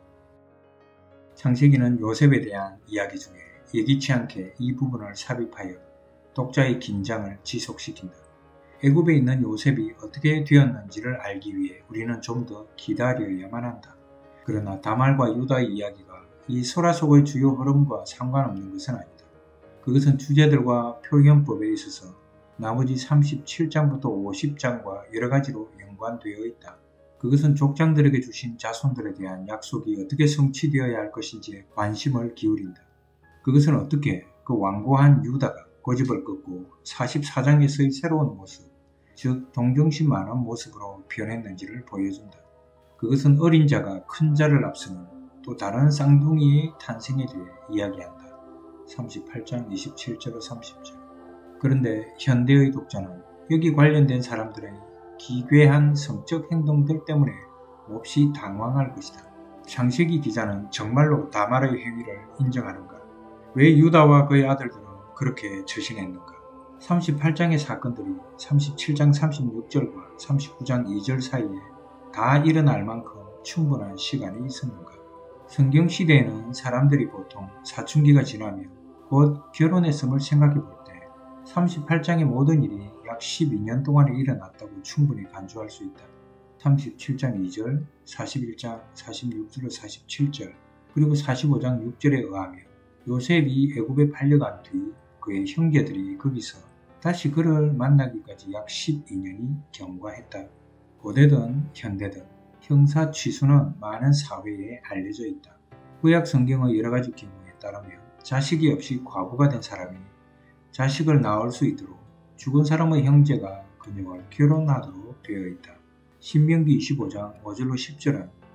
창세기는 요셉에 대한 이야기 중에 예기치 않게 이 부분을 삽입하여 독자의 긴장을 지속시킨다. 애굽에 있는 요셉이 어떻게 되었는지를 알기 위해 우리는 좀 더 기다려야만 한다. 그러나 다말과 유다의 이야기가 이 소라 속의 주요 흐름과 상관없는 것은 아니다. 그것은 주제들과 표현법에 있어서 나머지 삼십칠 장부터 오십 장과 여러가지로 연관되어 있다. 그것은 족장들에게 주신 자손들에 대한 약속이 어떻게 성취되어야 할 것인지에 관심을 기울인다. 그것은 어떻게 그 완고한 유다가 고집을 꺾고 사십사 장에서의 새로운 모습, 즉 동정심 많은 모습으로 변했는지를 보여준다. 그것은 어린 자가 큰 자를 앞서는 또 다른 쌍둥이의 탄생에 대해 이야기한다. 삼십팔 장 이십칠 절로 삼십 절 그런데 현대의 독자는 여기 관련된 사람들의 기괴한 성적 행동들 때문에 몹시 당황할 것이다. 창세기 기자는 정말로 다말의 행위를 인정하는가? 왜 유다와 그의 아들들은 그렇게 처신했는가? 삼십팔 장의 사건들이 삼십칠 장 삼십육 절과 삼십구 장 이 절 사이에 다 일어날 만큼 충분한 시간이 있었는가? 성경시대에는 사람들이 보통 사춘기가 지나면 곧 결혼했음을 생각해 볼 때 삼십팔 장의 모든 일이 약 십이 년 동안에 일어났다고 충분히 간주할 수 있다. 삼십칠 장 이 절, 사십일 장 사십육 절로 사십칠 절, 그리고 사십오 장 육 절에 의하면 요셉이 애굽에 팔려간 뒤 그의 형제들이 거기서 다시 그를 만나기까지 약 십이 년이 경과했다. 고대든 현대든 형사 취소는 많은 사회에 알려져 있다. 구약 성경의 여러가지 경우에 따르면 자식이 없이 과부가 된 사람이 자식을 낳을 수 있도록 죽은 사람의 형제가 그녀와 결혼하도록 되어 있다. 신명기 이십오 장 오 절로 십 절은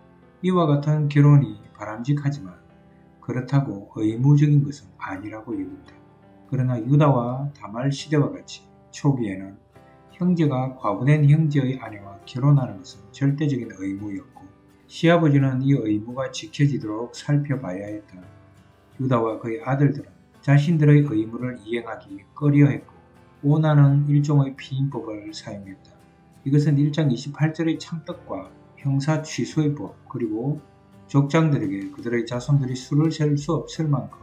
이와 같은 결혼이 바람직하지만 그렇다고 의무적인 것은 아니라고 여긴다. 그러나 유다와 다말 시대와 같이 초기에는 형제가 과부된 형제의 아내와 결혼하는 것은 절대적인 의무였고 시아버지는 이 의무가 지켜지도록 살펴봐야 했다. 유다와 그의 아들들은 자신들의 의무를 이행하기 꺼려했고 오나는 일종의 피임법을 사용했다. 이것은 일 장 이십팔 절의 참떡과 형사 취소의 법 그리고 족장들에게 그들의 자손들이 수를 셀 수 없을 만큼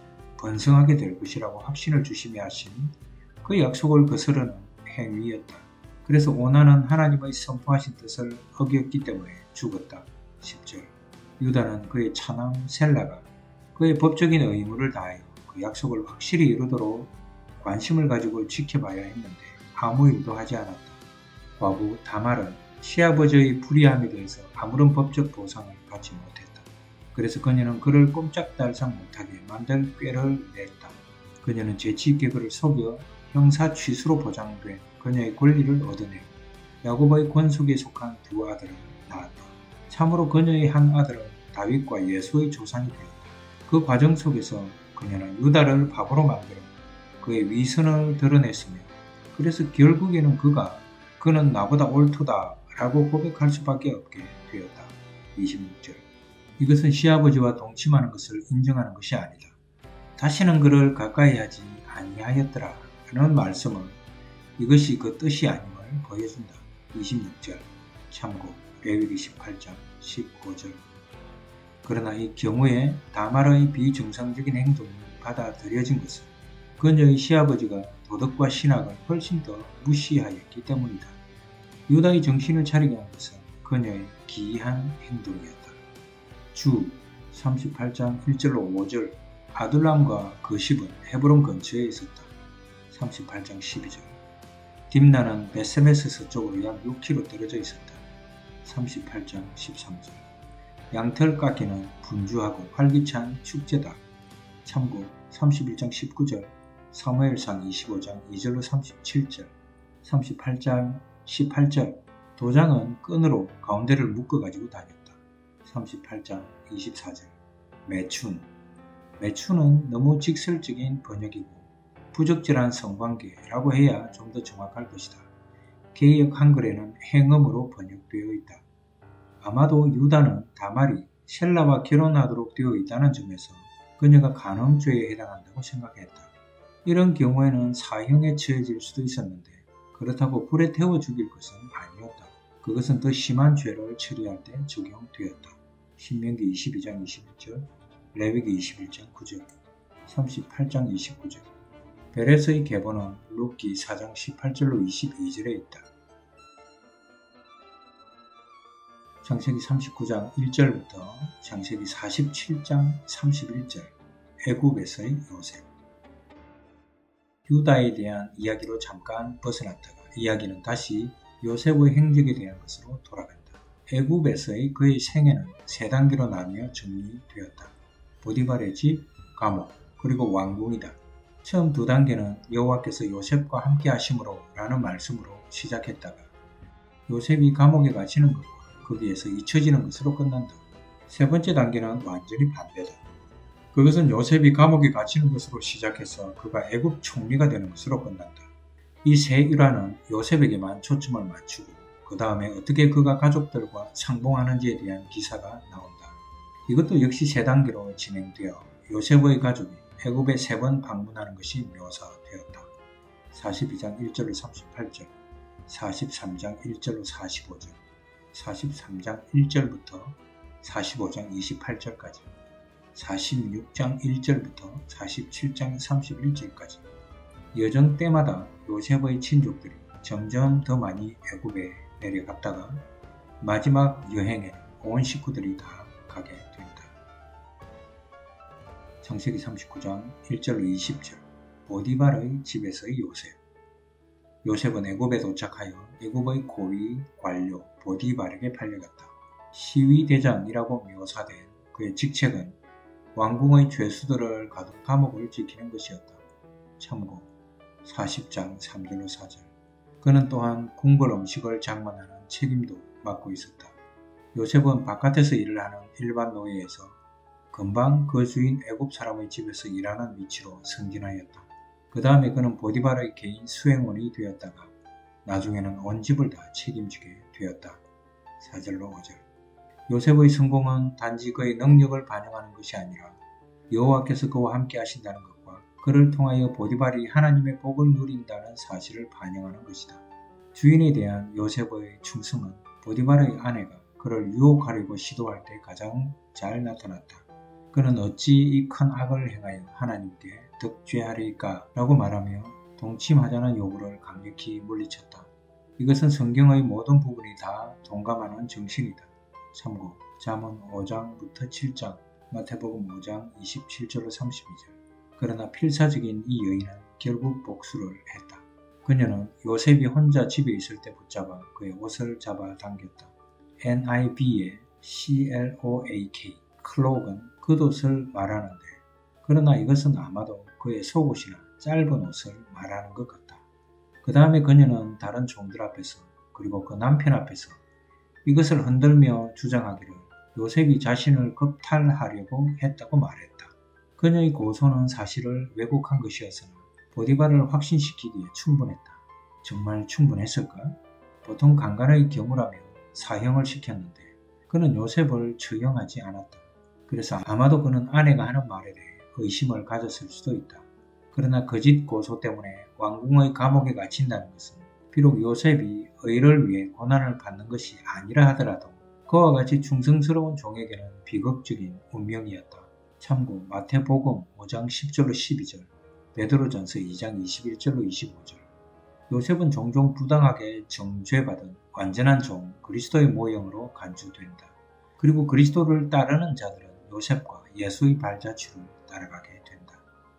번성하게 될 것이라고 확신을 주시며 하신 그 약속을 거스르는 행위였다. 그래서 오나는 하나님의 선포하신 뜻을 어겼기 때문에 죽었다. 십 절 유다는 그의 차남 셀라가 그의 법적인 의무를 다하여 그 약속을 확실히 이루도록 관심을 가지고 지켜봐야 했는데 아무 일도 하지 않았다. 과부 다말은 시아버지의 불의함에 대해서 아무런 법적 보상을 받지 못했다. 그래서 그녀는 그를 꼼짝달싹 못하게 만들 꾀를 냈다. 그녀는 재치있게 그를 속여 형사 취수로 보장된 그녀의 권리를 얻어내고 야곱의 권속에 속한 두 아들을 낳았다. 참으로 그녀의 한 아들은 다윗과 예수의 조상이 되었다. 그 과정 속에서 그녀는 유다를 바보로 만들어 그의 위선을 드러냈으며 그래서 결국에는 그가 그는 나보다 옳도다 라고 고백할 수밖에 없게 되었다. 이십육 절 이것은 시아버지와 동침하는 것을 인정하는 것이 아니다. 다시는 그를 가까이 하지 아니하였더라 라는 말씀은 이것이 그 뜻이 아님을 보여준다. 이십육 절 참고 레위기 십팔 장 십오 절 그러나 이 경우에 다말의 비정상적인 행동이 받아들여진 것은 그녀의 시아버지가 도덕과 신학을 훨씬 더 무시하였기 때문이다. 유다의 정신을 차리게 한 것은 그녀의 기이한 행동이었다. 주 삼십팔 장 일 절로 오 절 아둘람과 그 집은 헤브론 근처에 있었다. 삼십팔 장 십이 절 딥나는 베세메스 서쪽으로 약 육 킬로미터 떨어져 있었다. 삼십팔 장 십삼 절 양털 깎기는 분주하고 활기찬 축제다. 참고 삼십일 장 십구 절 사무엘상 이십오 장 이 절로 삼십칠 절 삼십팔 장 십팔 절 도장은 끈으로 가운데를 묶어가지고 다녔다. 삼십팔 장 이십사 절 매춘 매춘은 너무 직설적인 번역이고 부적절한 성관계라고 해야 좀 더 정확할 것이다. 개역 한글에는 행음으로 번역되어 있다. 아마도 유다는 다말이 셀라와 결혼하도록 되어 있다는 점에서 그녀가 간음죄에 해당한다고 생각했다. 이런 경우에는 사형에 처해질 수도 있었는데 그렇다고 불에 태워 죽일 것은 아니었다. 그것은 더 심한 죄를 처리할 때 적용되었다. 신명기 이십이 장 이십일 절, 레위기 이십일 장 구 절, 삼십팔 장 이십구 절 베레스의 계보는 룻기 사 장 십팔 절로 이십이 절에 있다. 창세기 삼십구 장 일 절부터 창세기 사십칠 장 삼십일 절 애굽에서의 요셉 유다에 대한 이야기로 잠깐 벗어났다가 이야기는 다시 요셉의 행적에 대한 것으로 돌아간다. 애굽에서의 그의 생애는 세 단계로 나뉘어 정리되었다. 보디발의 집, 감옥, 그리고 왕궁이다. 처음 두 단계는 여호와께서 요셉과 함께 하심으로 라는 말씀으로 시작했다가 요셉이 감옥에 갇히는 것과 거기에서 잊혀지는 것으로 끝난다. 세 번째 단계는 완전히 반대다. 그것은 요셉이 감옥에 갇히는 것으로 시작해서 그가 애굽 총리가 되는 것으로 끝난다. 이 세 일화는 요셉에게만 초점을 맞추고 그 다음에 어떻게 그가 가족들과 상봉하는지에 대한 기사가 나온다. 이것도 역시 세 단계로 진행되어 요셉의 가족이 애굽에 세 번 방문하는 것이 묘사되었다. 사십이 장 일 절로 삼십팔 절, 사십삼 장 일 절로 사십오 절, 사십삼 장 일 절부터 사십오 장 이십팔 절까지, 사십육 장 일 절부터 사십칠 장 삼십일 절까지 여정 때마다 요셉의 친족들이 점점 더 많이 애굽에 내려갔다가 마지막 여행에는 온 식구들이 다 가게 된다. 창세기 삼십구 장 일 절로 이십 절 보디발의 집에서의 요셉 요셉은 애굽에 도착하여 애굽의 고위 관료 보디발에게 팔려갔다. 시위대장이라고 묘사된 그의 직책은 왕궁의 죄수들을 가둔 감옥을 지키는 것이었다. 참고 사십 장 삼 절로 사 절 그는 또한 궁궐 음식을 장만하는 책임도 맡고 있었다. 요셉은 바깥에서 일을 하는 일반 노예에서 금방 그 주인 애굽 사람의 집에서 일하는 위치로 승진하였다. 그 다음에 그는 보디발의 개인 수행원이 되었다가 나중에는 온 집을 다 책임지게 되었다. 사 절로 오 절. 요셉의 성공은 단지 그의 능력을 반영하는 것이 아니라 여호와께서 그와 함께 하신다는 것과 그를 통하여 보디발이 하나님의 복을 누린다는 사실을 반영하는 것이다. 주인에 대한 요셉의 충성은 보디발의 아내가 그를 유혹하려고 시도할 때 가장 잘 나타났다. 그는 어찌 이 큰 악을 행하여 하나님께 득죄하리까 라고 말하며 동침하자는 요구를 강력히 물리쳤다. 이것은 성경의 모든 부분이 다 동감하는 정신이다. 참고 잠언 오 장부터 칠 장, 마태복음 오 장 이십칠 절로 삼십이 절. 그러나 필사적인 이 여인은 결국 복수를 했다. 그녀는 요셉이 혼자 집에 있을 때 붙잡아 그의 옷을 잡아 당겼다. 엔 아이 브이의 씨 엘 오 에이 케이, 클록은 겉옷을 말하는데 그러나 이것은 아마도 그의 속옷이나 짧은 옷을 말하는 것 같다. 그 다음에 그녀는 다른 종들 앞에서 그리고 그 남편 앞에서 이것을 흔들며 주장하기를 요셉이 자신을 겁탈하려고 했다고 말했다. 그녀의 고소는 사실을 왜곡한 것이었으나 보디발을 확신시키기에 충분했다. 정말 충분했을까? 보통 강간의 경우라면 사형을 시켰는데 그는 요셉을 처형하지 않았다. 그래서 아마도 그는 아내가 하는 말에 대해 의심을 가졌을 수도 있다. 그러나 거짓 고소 때문에 왕궁의 감옥에 갇힌다는 것은 비록 요셉이 의를 위해 고난을 받는 것이 아니라 하더라도 그와 같이 충성스러운 종에게는 비극적인 운명이었다. 참고 마태복음 오 장 십 절로 십이 절, 베드로전서 이 장 이십일 절로 이십오 절. 요셉은 종종 부당하게 정죄받은 완전한 종 그리스도의 모형으로 간주된다. 그리고 그리스도를 따르는 자들은 요셉과 예수의 발자취를 따라가게 된다.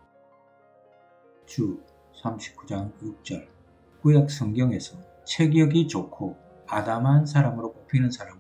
주 삼십구 장 육 절. 구약 성경에서 체격이 좋고 아담한 사람으로 꼽히는 사람은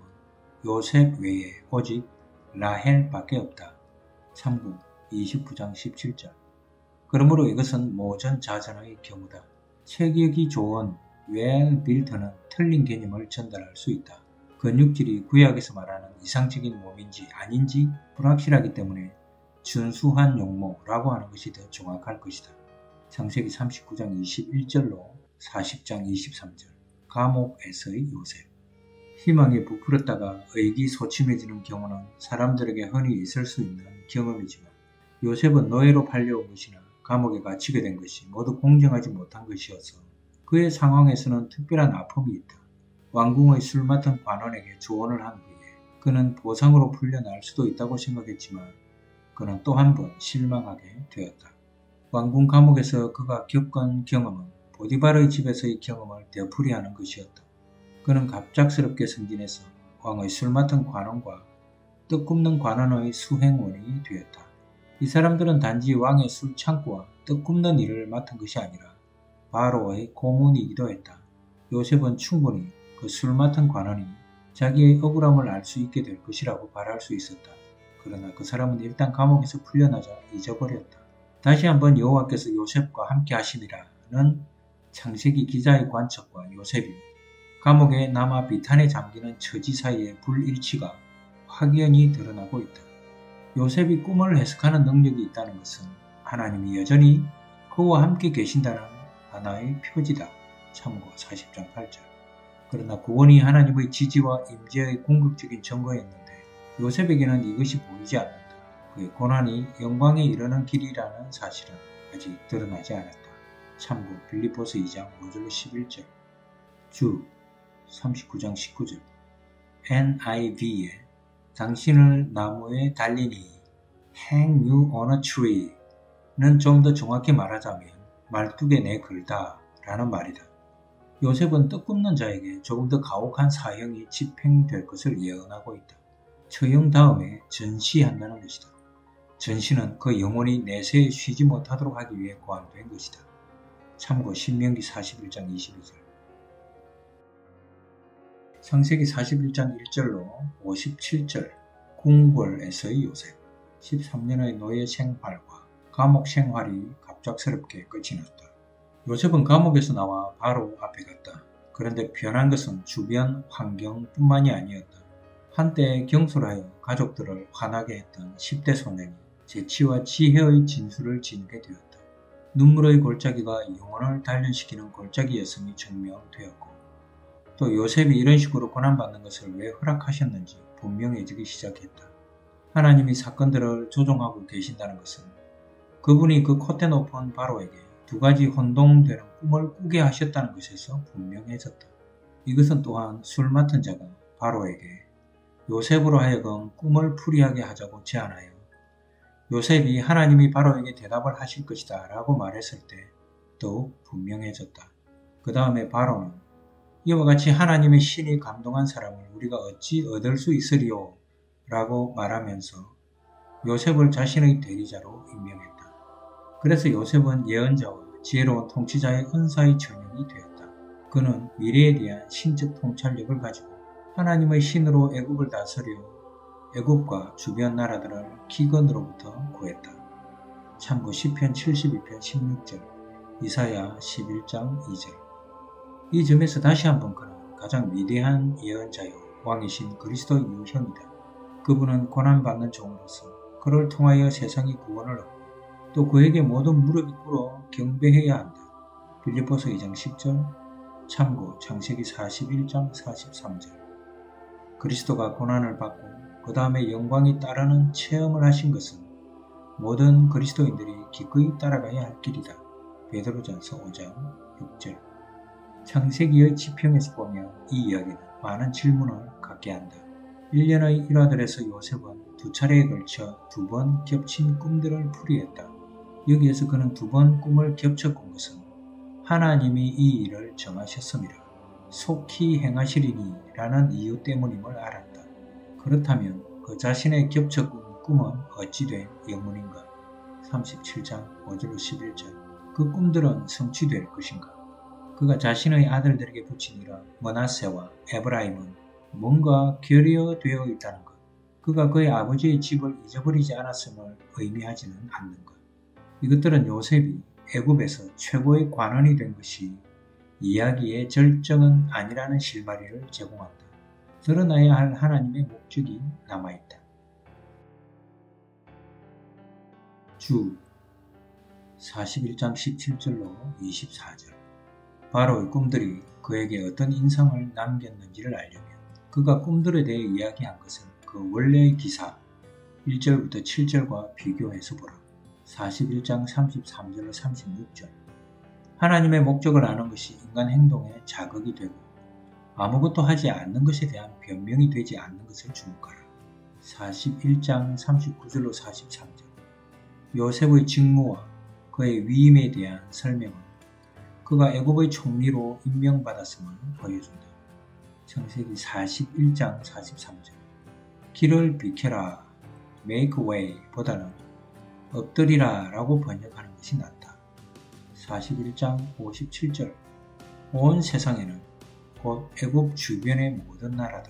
요셉 외에 오직 라헬밖에 없다. 참고 이십구 장 십칠 절. 그러므로 이것은 모전자전의 경우다. 체격이 좋은 웰 빌트는 틀린 개념을 전달할 수 있다. 근육질이 구약에서 말하는 이상적인 몸인지 아닌지 불확실하기 때문에 준수한 용모라고 하는 것이 더 정확할 것이다. 창세기 삼십구 장 이십일 절로 사십 장 이십삼 절. 감옥에서의 요셉. 희망에 부풀었다가 의기소침해지는 경우는 사람들에게 흔히 있을 수 있는 경험이지만 요셉은 노예로 팔려온 것이나 감옥에 갇히게 된 것이 모두 공정하지 못한 것이어서 그의 상황에서는 특별한 아픔이 있다. 왕궁의 술 맡은 관원에게 조언을 한 후에 그는 보상으로 풀려날 수도 있다고 생각했지만 그는 또 한 번 실망하게 되었다. 왕궁 감옥에서 그가 겪은 경험은 보디발의 집에서의 경험을 되풀이하는 것이었다. 그는 갑작스럽게 승진해서 왕의 술 맡은 관원과 떡 굽는 관원의 수행원이 되었다. 이 사람들은 단지 왕의 술 창고와 떡 굽는 일을 맡은 것이 아니라 바로의 고문이기도 했다. 요셉은 충분히 그 술 맡은 관원이 자기의 억울함을 알 수 있게 될 것이라고 바랄 수 있었다. 그러나 그 사람은 일단 감옥에서 풀려나자 잊어버렸다. 다시 한번 여호와께서 요셉과 함께 하심이라는 창세기 기자의 관측과 요셉이 감옥에 남아 비탄에 잠기는 처지 사이의 불일치가 확연히 드러나고 있다. 요셉이 꿈을 해석하는 능력이 있다는 것은 하나님이 여전히 그와 함께 계신다는 하나의 표지다. 참고 사십 장 팔 절. 그러나 구원이 하나님의 지지와 임재의 궁극적인 증거였는데 요셉에게는 이것이 보이지 않는다. 그의 고난이 영광에 이르는 길이라는 사실은 아직 드러나지 않았다. 참고 빌립보서 이 장 오 절로 십일 절. 주 삼십구 장 십구 절. 엔 아이 브이의 당신을 나무에 달리니 hang you on a tree 는 좀 더 정확히 말하자면 말뚝에 내 걸다 라는 말이다. 요셉은 떡 굽는 자에게 조금 더 가혹한 사형이 집행될 것을 예언하고 있다. 처형 다음에 전시한다는 것이다. 전시는 그 영혼이 내세에 쉬지 못하도록 하기 위해 고안된 것이다. 참고 신명기 사십일 장 이십이 절. 창세기 사십일 장 일 절로 오십칠 절. 궁궐에서의 요셉. 십삼 년의 노예 생활과 감옥 생활이 갑작스럽게 끝이 났다. 요셉은 감옥에서 나와 바로 앞에 갔다. 그런데 변한 것은 주변 환경뿐만이 아니었다. 한때 경솔하여 가족들을 화나게 했던 십 대 소년이 재치와 지혜의 진수를 지니게 되었다. 눈물의 골짜기가 영혼을 단련시키는 골짜기였음이 증명되었고, 또 요셉이 이런 식으로 고난받는 것을 왜 허락하셨는지 분명해지기 시작했다. 하나님이 사건들을 조종하고 계신다는 것은 그분이 그 콧대 높은 바로에게 두 가지 혼동되는 꿈을 꾸게 하셨다는 것에서 분명해졌다. 이것은 또한 술 맡은 자가 바로에게 요셉으로 하여금 꿈을 풀이하게 하자고 제안하여 요셉이 하나님이 바로에게 대답을 하실 것이다 라고 말했을 때 더욱 분명해졌다. 그 다음에 바로는 이와 같이 하나님의 신이 감동한 사람을 우리가 어찌 얻을 수 있으리요? 라고 말하면서 요셉을 자신의 대리자로 임명했다. 그래서 요셉은 예언자와 지혜로운 통치자의 은사의 전형이 되었다. 그는 미래에 대한 신적 통찰력을 가지고 하나님의 신으로 애굽을 다스려 애굽과 주변 나라들을 기근으로부터 구했다. 참고 시편 칠십이 편 십육 절, 이사야 십일 장 이 절. 이 점에서 다시 한번 그는 가장 위대한 예언자요 왕이신 그리스도의 유형이다. 그분은 고난받는 종으로서 그를 통하여 세상이 구원을 얻고 또 그에게 모든 무릎이 꿇어 경배해야 한다. 빌립보서 이 장 십 절, 참고 창세기 사십일 장 사십삼 절. 그리스도가 고난을 받고 그 다음에 영광이 따르는 체험을 하신 것은 모든 그리스도인들이 기꺼이 따라가야 할 길이다. 베드로전서 오 장 육 절. 창세기의 지평에서 보면 이 이야기는 많은 질문을 갖게 한다. 일 년의 일화들에서 요셉은 두 차례에 걸쳐 두 번 겹친 꿈들을 풀이했다. 여기에서 그는 두 번 꿈을 겹쳐 꾼 것은 하나님이 이 일을 정하셨음이라 속히 행하시리니 라는 이유 때문임을 알았다. 그렇다면 그 자신의 겹쳐 꾼 꿈은 어찌 된 영문인가? 삼십칠 장 오 절로 십일 절. 그 꿈들은 성취될 것인가? 그가 자신의 아들들에게 붙인 이름 므낫세와 에브라임은 뭔가 결여되어 있다는 것. 그가 그의 아버지의 집을 잊어버리지 않았음을 의미하지는 않는 것. 이것들은 요셉이 애굽에서 최고의 관원이 된 것이 이야기의 절정은 아니라는 실마리를 제공한다. 드러나야 할 하나님의 목적이 남아있다. 주 사십일 장 십칠 절로 이십사 절. 바로의 꿈들이 그에게 어떤 인상을 남겼는지를 알려면 그가 꿈들에 대해 이야기한 것은 그 원래의 기사 일 절부터 칠 절과 비교해서 보라. 사십일 장 삼십삼 절로 삼십육 절. 하나님의 목적을 아는 것이 인간 행동에 자극이 되고 아무것도 하지 않는 것에 대한 변명이 되지 않는 것을 주목하라. 사십일 장 삼십구 절로 사십삼 절. 요셉의 직무와 그의 위임에 대한 설명은 그가 애굽의 총리로 임명받았음을 보여준다. 창세기 사십일 장 사십삼 절. 길을 비켜라, make way 보다는 엎드리라 라고 번역하는 것이 낫다. 사십일 장 오십칠 절. 온 세상에는 곧 애굽 주변의 모든 나라다.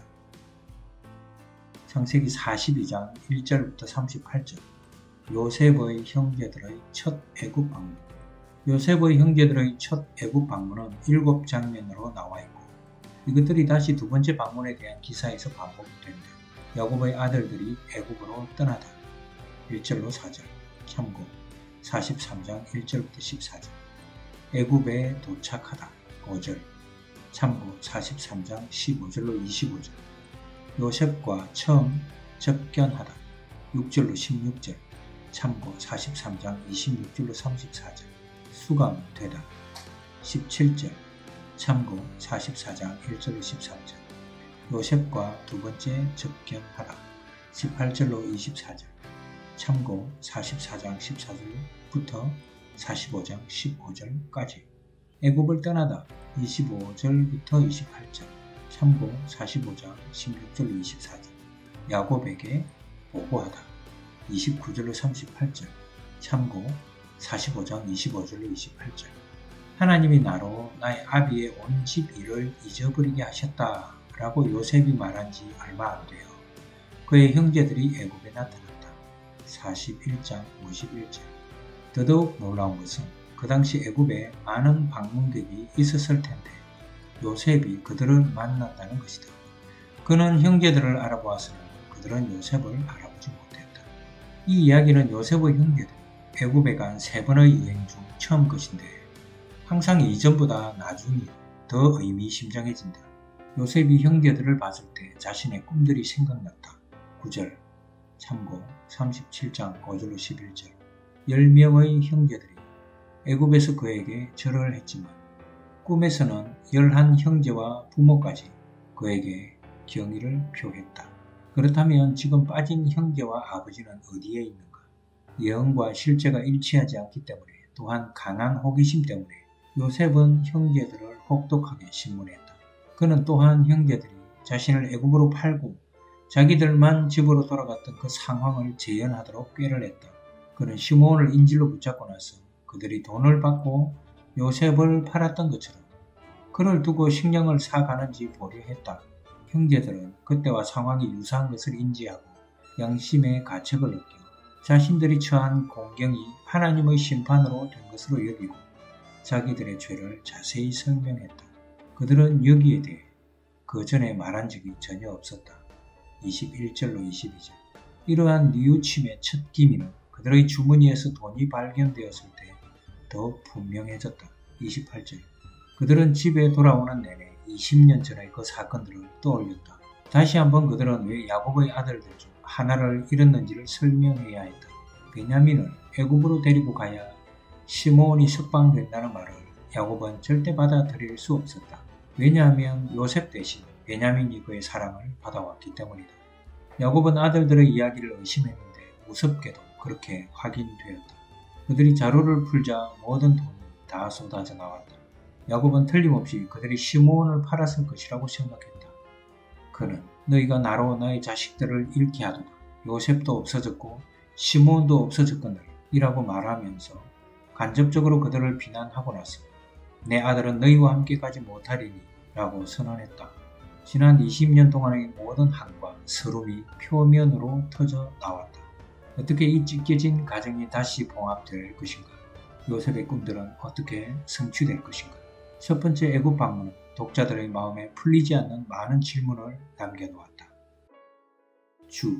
창세기 사십이 장 일 절부터 삼십팔 절. 요셉의 형제들의 첫 애굽 방문. 요셉의 형제들의 첫 애굽 방문은 일곱 장면으로 나와 있고 이것들이 다시 두 번째 방문에 대한 기사에서 반복된다. 야곱의 아들들이 애굽으로 떠나다. 일 절로 사 절. 참고 사십삼 장 일 절부터 십사 절. 애굽에 도착하다. 오 절. 참고 사십삼 장 십오 절로 이십오 절. 요셉과 처음 접견하다. 육 절로 십육 절. 참고 사십삼 장 이십육 절로 삼십사 절. 수감되다. 십칠 절. 참고 사십사 장 일 절로 십삼 절. 요셉과 두 번째 접견하다. 십팔 절로 이십사 절. 참고 사십사 장 십사 절부터 사십오 장 십오 절까지. 애굽을 떠나다. 이십오 절부터 이십팔 절. 참고 사십오 장 십육 절로 이십사 절. 야곱에게 보고하다. 이십구 절로 삼십팔 절. 참고 사십오 장 이십오 절로 이십팔 절. 하나님이 나로 나의 아비의 온 집 일을 잊어버리게 하셨다 라고 요셉이 말한 지 얼마 안 돼요. 그의 형제들이 애굽에 나타났다. 사십일 장 오십일 절. 더더욱 놀라운 것은 그 당시 애굽에 많은 방문객이 있었을 텐데 요셉이 그들을 만났다는 것이다. 그는 형제들을 알아보았으나 그들은 요셉을 알아보지 못했다. 이 이야기는 요셉의 형제들이 애굽에 간 세 번의 여행 중 처음 것인데 항상 이전보다 나중이 더 의미심장해진다. 요셉이 형제들을 봤을 때 자신의 꿈들이 생각났다. 구 절 참고 삼십칠 장 오 절로 십일 절 열 명의 형제들이 애굽에서 그에게 절을 했지만 꿈에서는 열한 형제와 부모까지 그에게 경의를 표했다. 그렇다면 지금 빠진 형제와 아버지는 어디에 있는가? 예언과 실제가 일치하지 않기 때문에 또한 강한 호기심 때문에 요셉은 형제들을 혹독하게 신문했다. 그는 또한 형제들이 자신을 애굽으로 팔고 자기들만 집으로 돌아갔던 그 상황을 재현하도록 꾀를 했다. 그는 시므온을 인질로 붙잡고 나서 그들이 돈을 받고 요셉을 팔았던 것처럼 그를 두고 식량을 사가는지 보려 했다. 형제들은 그때와 상황이 유사한 것을 인지하고 양심의 가책을 느껴 자신들이 처한 공경이 하나님의 심판으로 된 것으로 여기고 자기들의 죄를 자세히 설명했다. 그들은 여기에 대해 그 전에 말한 적이 전혀 없었다. 이십일 절로 이십이 절 이러한 뉘우침의 첫 기미는 그들의 주머니에서 돈이 발견되었을 때 더 분명해졌다. 이십팔 절 그들은 집에 돌아오는 내내 이십 년 전의 그 사건들을 떠올렸다. 다시 한번 그들은 왜 야곱의 아들들 중 하나를 잃었는지를 설명해야 했다. 베냐민을 애굽으로 데리고 가야 시므온이 석방된다는 말을 야곱은 절대 받아들일 수 없었다. 왜냐하면 요셉 대신 베냐민이 그의 사랑을 받아왔기 때문이다. 야곱은 아들들의 이야기를 의심했는데 무섭게도 그렇게 확인되었다. 그들이 자루를 풀자 모든 돈이 다 쏟아져 나왔다. 야곱은 틀림없이 그들이 시므온을 팔았을 것이라고 생각했다. 그는 너희가 나로 너희 자식들을 잃게 하도다. 요셉도 없어졌고 시므온도 없어졌거늘 이라고 말하면서 간접적으로 그들을 비난하고 나서 내 아들은 너희와 함께 가지 못하리니 라고 선언했다. 지난 이십 년 동안의 모든 한과 서름이 표면으로 터져 나왔다. 어떻게 이 찢겨진 가정이 다시 봉합될 것인가? 요셉의 꿈들은 어떻게 성취될 것인가? 첫 번째 애굽 방문은 독자들의 마음에 풀리지 않는 많은 질문을 남겨놓았다. 주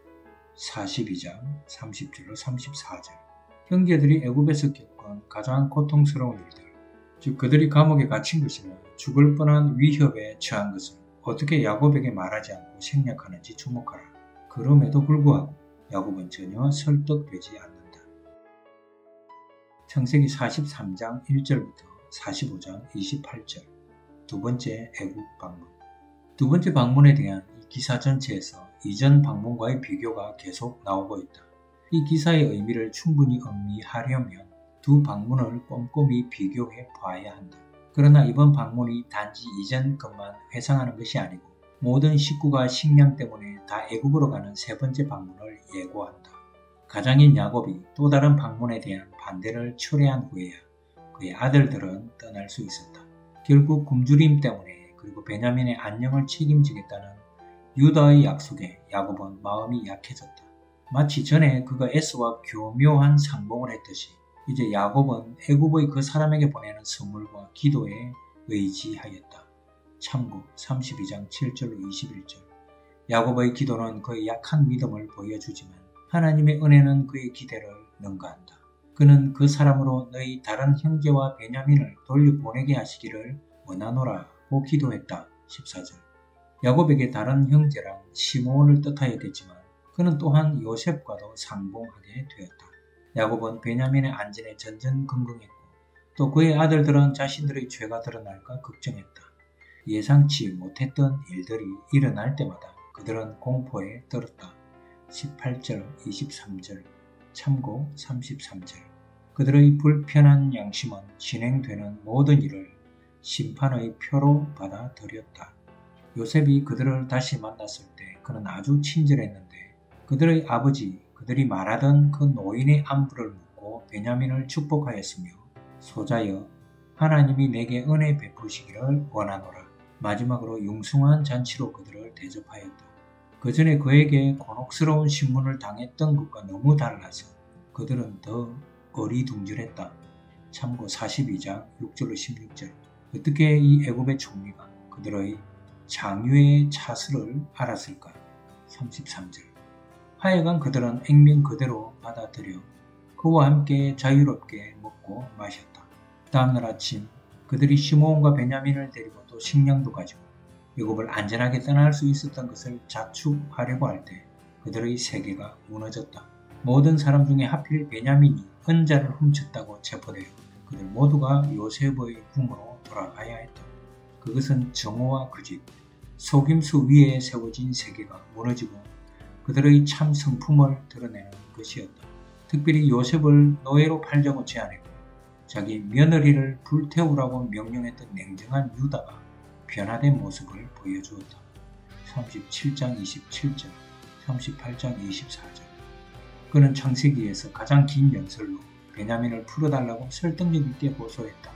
사십이 장 삼십 절로 삼십사 절 형제들이 애굽에서 겪은 가장 고통스러운 일들, 즉 그들이 감옥에 갇힌 것이나 죽을 뻔한 위협에 처한 것을 어떻게 야곱에게 말하지 않고 생략하는지 주목하라. 그럼에도 불구하고 야곱은 전혀 설득되지 않는다. 창세기 사십삼 장 일 절부터 사십오 장 이십팔 절 두 번째 애굽 방문. 두 번째 방문에 대한 이 기사 전체에서 이전 방문과의 비교가 계속 나오고 있다. 이 기사의 의미를 충분히 음미하려면 두 방문을 꼼꼼히 비교해 봐야 한다. 그러나 이번 방문이 단지 이전 것만 회상하는 것이 아니고 모든 식구가 식량 때문에 다 애굽으로 가는 세 번째 방문을 예고한다. 가장인 야곱이 또 다른 방문에 대한 반대를 철회한 후에야 그의 아들들은 떠날 수 있었다. 결국 굶주림 때문에 그리고 베냐민의 안녕을 책임지겠다는 유다의 약속에 야곱은 마음이 약해졌다. 마치 전에 그가 에서와 교묘한 상봉을 했듯이 이제 야곱은 애굽의 그 사람에게 보내는 선물과 기도에 의지하였다. 참고 삼십이 장 칠 절로 이십일 절 야곱의 기도는 그의 약한 믿음을 보여주지만 하나님의 은혜는 그의 기대를 능가한다. 그는 그 사람으로 너희 다른 형제와 베냐민을 돌려보내게 하시기를 원하노라고 기도했다. 십사 절 야곱에게 다른 형제란 시므온을 뜻하였겠지만 그는 또한 요셉과도 상봉하게 되었다. 야곱은 베냐민의 안전에 전전긍긍했고 또 그의 아들들은 자신들의 죄가 드러날까 걱정했다. 예상치 못했던 일들이 일어날 때마다 그들은 공포에 떨었다. 십팔 절, 이십삼 절, 참고 삼십삼 절 그들의 불편한 양심은 진행되는 모든 일을 심판의 표로 받아들였다. 요셉이 그들을 다시 만났을 때 그는 아주 친절했는데 그들의 아버지, 그들이 말하던 그 노인의 안부를 묻고 베냐민을 축복하였으며 소자여 하나님이 내게 은혜 베푸시기를 원하노라. 마지막으로 융숭한 잔치로 그들을 대접하였다. 그 전에 그에게 곤혹스러운 신문을 당했던 것과 너무 달라서 그들은 더 어리둥절했다. 참고 사십이 장 육 절로 십육 절 어떻게 이 애굽의 총리가 그들의 장유의 차수를 알았을까? 삼십삼 절. 하여간 그들은 액면 그대로 받아들여 그와 함께 자유롭게 먹고 마셨다. 다음날 아침 그들이 시므온과 베냐민을 데리고 또 식량도 가지고 애굽을 안전하게 떠날 수 있었던 것을 자축하려고 할 때 그들의 세계가 무너졌다. 모든 사람 중에 하필 베냐민이 은자를 훔쳤다고 체포되어 그들 모두가 요셉의 궁으로 돌아가야 했다. 그것은 정오와 그집, 속임수 위에 세워진 세계가 무너지고 그들의 참 성품을 드러내는 것이었다. 특별히 요셉을 노예로 팔자고 제안했고 자기 며느리를 불태우라고 명령했던 냉정한 유다가 변화된 모습을 보여주었다. 삼십칠 장 이십칠 절, 삼십팔 장 이십사 절. 그는 창세기에서 가장 긴 연설로 베냐민을 풀어달라고 설득력 있게 호소했다.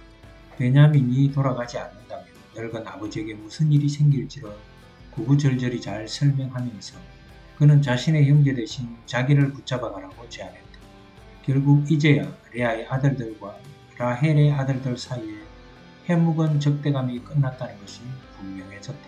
베냐민이 돌아가지 않는다면 늙은 아버지에게 무슨 일이 생길지를 구구절절히 잘 설명하면서 그는 자신의 형제 대신 자기를 붙잡아가라고 제안했다. 결국 이제야 레아의 아들들과 라헬의 아들들 사이에 해묵은 적대감이 끝났다는 것이 분명해졌다.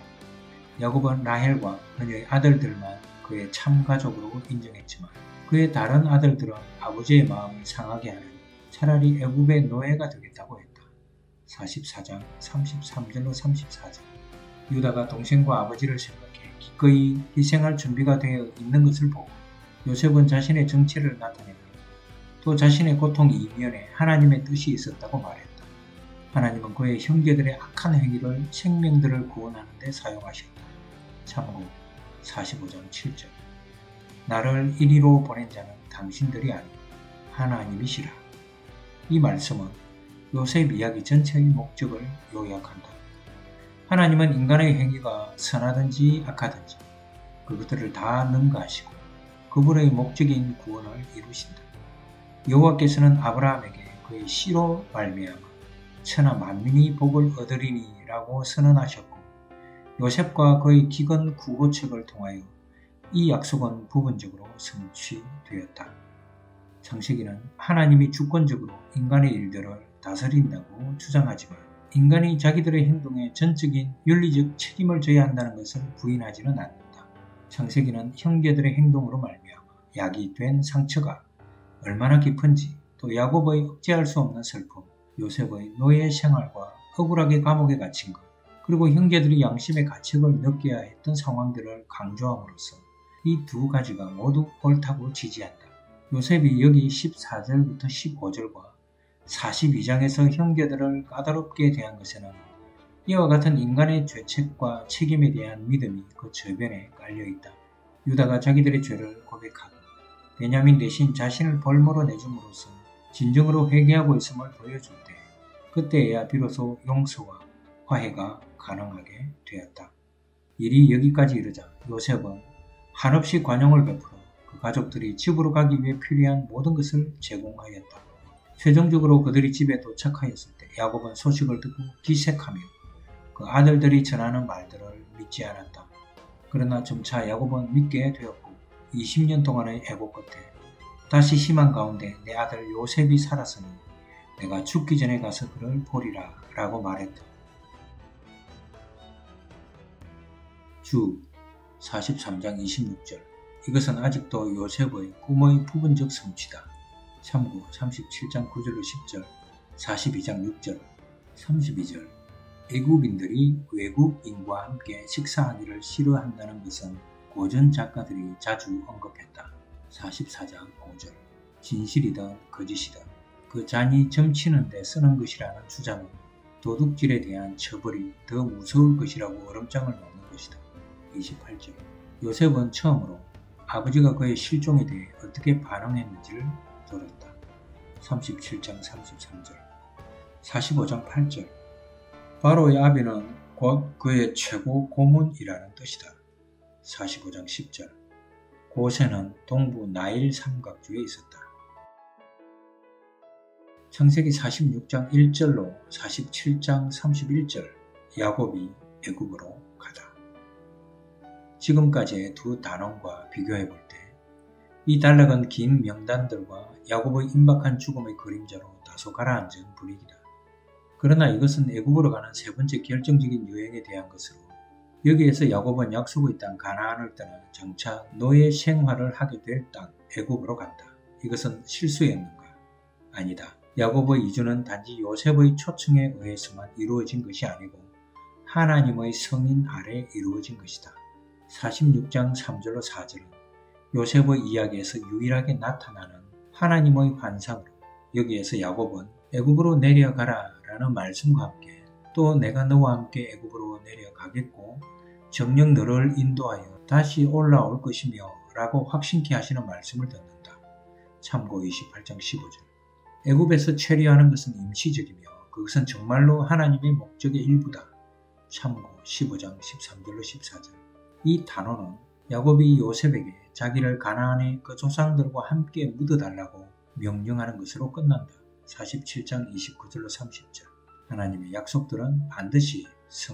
야곱은 라헬과 그녀의 아들들만 그의 참 가족으로 인정했지만 그의 다른 아들들은 아버지의 마음을 상하게 하려 차라리 애굽의 노예가 되겠다고 했다. 사십사 장 삼십삼 절로 삼십사 절. 유다가 동생과 아버지를 생각해 기꺼이 희생할 준비가 되어 있는 것을 보고 요셉은 자신의 정체를 나타내며 또 자신의 고통 이면에 하나님의 뜻이 있었다고 말했다. 하나님은 그의 형제들의 악한 행위를 생명들을 구원하는 데 사용하셨다. 참고 사십오 장 칠 절. 나를 이리로 보낸 자는 당신들이 아니고 하나님이시라. 이 말씀은 요셉 이야기 전체의 목적을 요약한다. 하나님은 인간의 행위가 선하든지 악하든지 그것들을 다 능가하시고 그분의 목적인 구원을 이루신다. 여호와께서는 아브라함에게 그의 씨로 말미암아 천하 만민이 복을 얻으리니 라고 선언하셨고 요셉과 그의 기근 구호책을 통하여 이 약속은 부분적으로 성취되었다. 창세기는 하나님이 주권적으로 인간의 일들을 다스린다고 주장하지만 인간이 자기들의 행동에 전적인 윤리적 책임을 져야 한다는 것을 부인하지는 않는다. 창세기는 형제들의 행동으로 말미암아 야기된 상처가 얼마나 깊은지 또 야곱의 억제할 수 없는 슬픔, 요셉의 노예 생활과 억울하게 감옥에 갇힌 것, 그리고 형제들이 양심의 가책을 느껴야 했던 상황들을 강조함으로써 이 두 가지가 모두 옳다고 지지한다. 요셉이 여기 십사 절부터 십오 절과 사십이 장에서 형제들을 까다롭게 대한 것에는 이와 같은 인간의 죄책과 책임에 대한 믿음이 그 저변에 깔려있다. 유다가 자기들의 죄를 고백하고 베냐민 대신 자신을 벌모로 내줌으로써 진정으로 회개하고 있음을 보여줄 때 그때에야 비로소 용서와 화해가 가능하게 되었다. 일이 여기까지 이르자 요셉은 한없이 관용을 베풀어 그 가족들이 집으로 가기 위해 필요한 모든 것을 제공하였다. 최종적으로 그들이 집에 도착하였을 때 야곱은 소식을 듣고 기색하며 그 아들들이 전하는 말들을 믿지 않았다. 그러나 점차 야곱은 믿게 되었고 이십 년 동안의 애고 끝에 다시 희망 가운데 내 아들 요셉이 살았으니 내가 죽기 전에 가서 그를 보리라 라고 말했다. 주 사십삼 장 이십육 절. 이것은 아직도 요셉의 꿈의 부분적 성취다. 참고 삼십칠 장 구 절로 십 절, 사십이 장 육 절, 삼십이 절. 애굽인들이 외국인과 함께 식사하기를 싫어한다는 것은 고전 작가들이 자주 언급했다. 사십사 장 오 절. 진실이든 거짓이든 그 잔이 점치는 데 쓰는 것이라는 주장은 도둑질에 대한 처벌이 더 무서울 것이라고 얼음장을 놓는 것이다. 이십팔 절. 요셉은 처음으로 아버지가 그의 실종에 대해 어떻게 반응했는지를 들었다. 삼십칠 장 삼십삼 절. 사십오 장 팔 절. 바로의 아비는 곧 그의 최고 고문이라는 뜻이다. 사십오 장 십 절. 고센은 동부 나일 삼각주에 있었다. 창세기 사십육 장 일 절로 사십칠 장 삼십일 절. 야곱이 애굽으로 가다. 지금까지의 두 단원과 비교해볼 때 이 단락은 긴 명단들과 야곱의 임박한 죽음의 그림자로 다소 가라앉은 분위기다. 그러나 이것은 애굽으로 가는 세 번째 결정적인 여행에 대한 것으로 여기에서 야곱은 약속의 땅 가나안을 떠나 장차 노예 생활을 하게 될 땅 애굽으로 간다. 이것은 실수였는가? 아니다. 야곱의 이주는 단지 요셉의 초청에 의해서만 이루어진 것이 아니고 하나님의 성인 아래 이루어진 것이다. 사십육 장 삼 절로 사 절은 요셉의 이야기에서 유일하게 나타나는 하나님의 환상으로 여기에서 야곱은 애굽으로 내려가라 라는 말씀과 함께 또 내가 너와 함께 애굽으로 내려가겠고 정녕 너를 인도하여 다시 올라올 것이며 라고 확신케 하시는 말씀을 듣는다. 참고 이십팔 장 십오 절. 애굽에서 체류하는 것은 임시적이며 그것은 정말로 하나님의 목적의 일부다. 참고 십오 장 십삼 절로 십사 절. 이 단어는 야곱이 요셉에게 자기를 가나안의 그 조상들과 함께 묻어달라고 명령하는 것으로 끝난다. 사십칠 장 이십구 절로 삼십 절. 하나님의 약속들은 반드시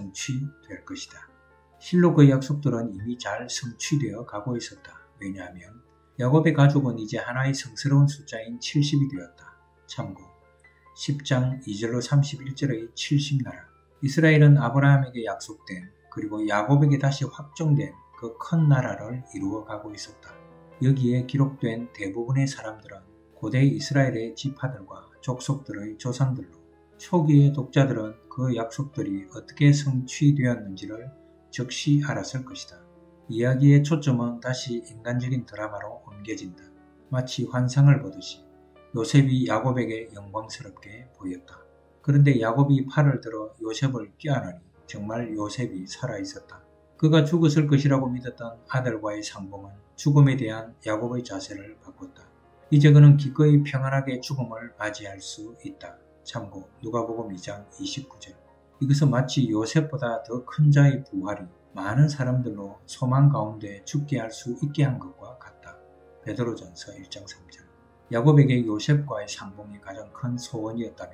성취될 것이다. 실로 그 약속들은 이미 잘 성취되어 가고 있었다. 왜냐하면 야곱의 가족은 이제 하나의 성스러운 숫자인 칠십이 되었다. 참고 십 장 이 절로 삼십일 절의 칠십 나라. 이스라엘은 아브라함에게 약속된 그리고 야곱에게 다시 확정된 그 큰 나라를 이루어가고 있었다. 여기에 기록된 대부분의 사람들은 고대 이스라엘의 지파들과 족속들의 조상들로 초기의 독자들은 그 약속들이 어떻게 성취되었는지를 즉시 알았을 것이다. 이야기의 초점은 다시 인간적인 드라마로 옮겨진다. 마치 환상을 보듯이 요셉이 야곱에게 영광스럽게 보였다. 그런데 야곱이 팔을 들어 요셉을 껴안으니 정말 요셉이 살아있었다. 그가 죽었을 것이라고 믿었던 아들과의 상봉은 죽음에 대한 야곱의 자세를 바꿨다. 이제 그는 기꺼이 평안하게 죽음을 맞이할 수 있다. 참고 누가복음 이 장 이십구 절. 이것은 마치 요셉보다 더 큰 자의 부활이 많은 사람들로 소망 가운데 죽게 할 수 있게 한 것과 같다. 베드로전서 일 장 삼 절. 야곱에게 요셉과의 상봉이 가장 큰 소원이었다면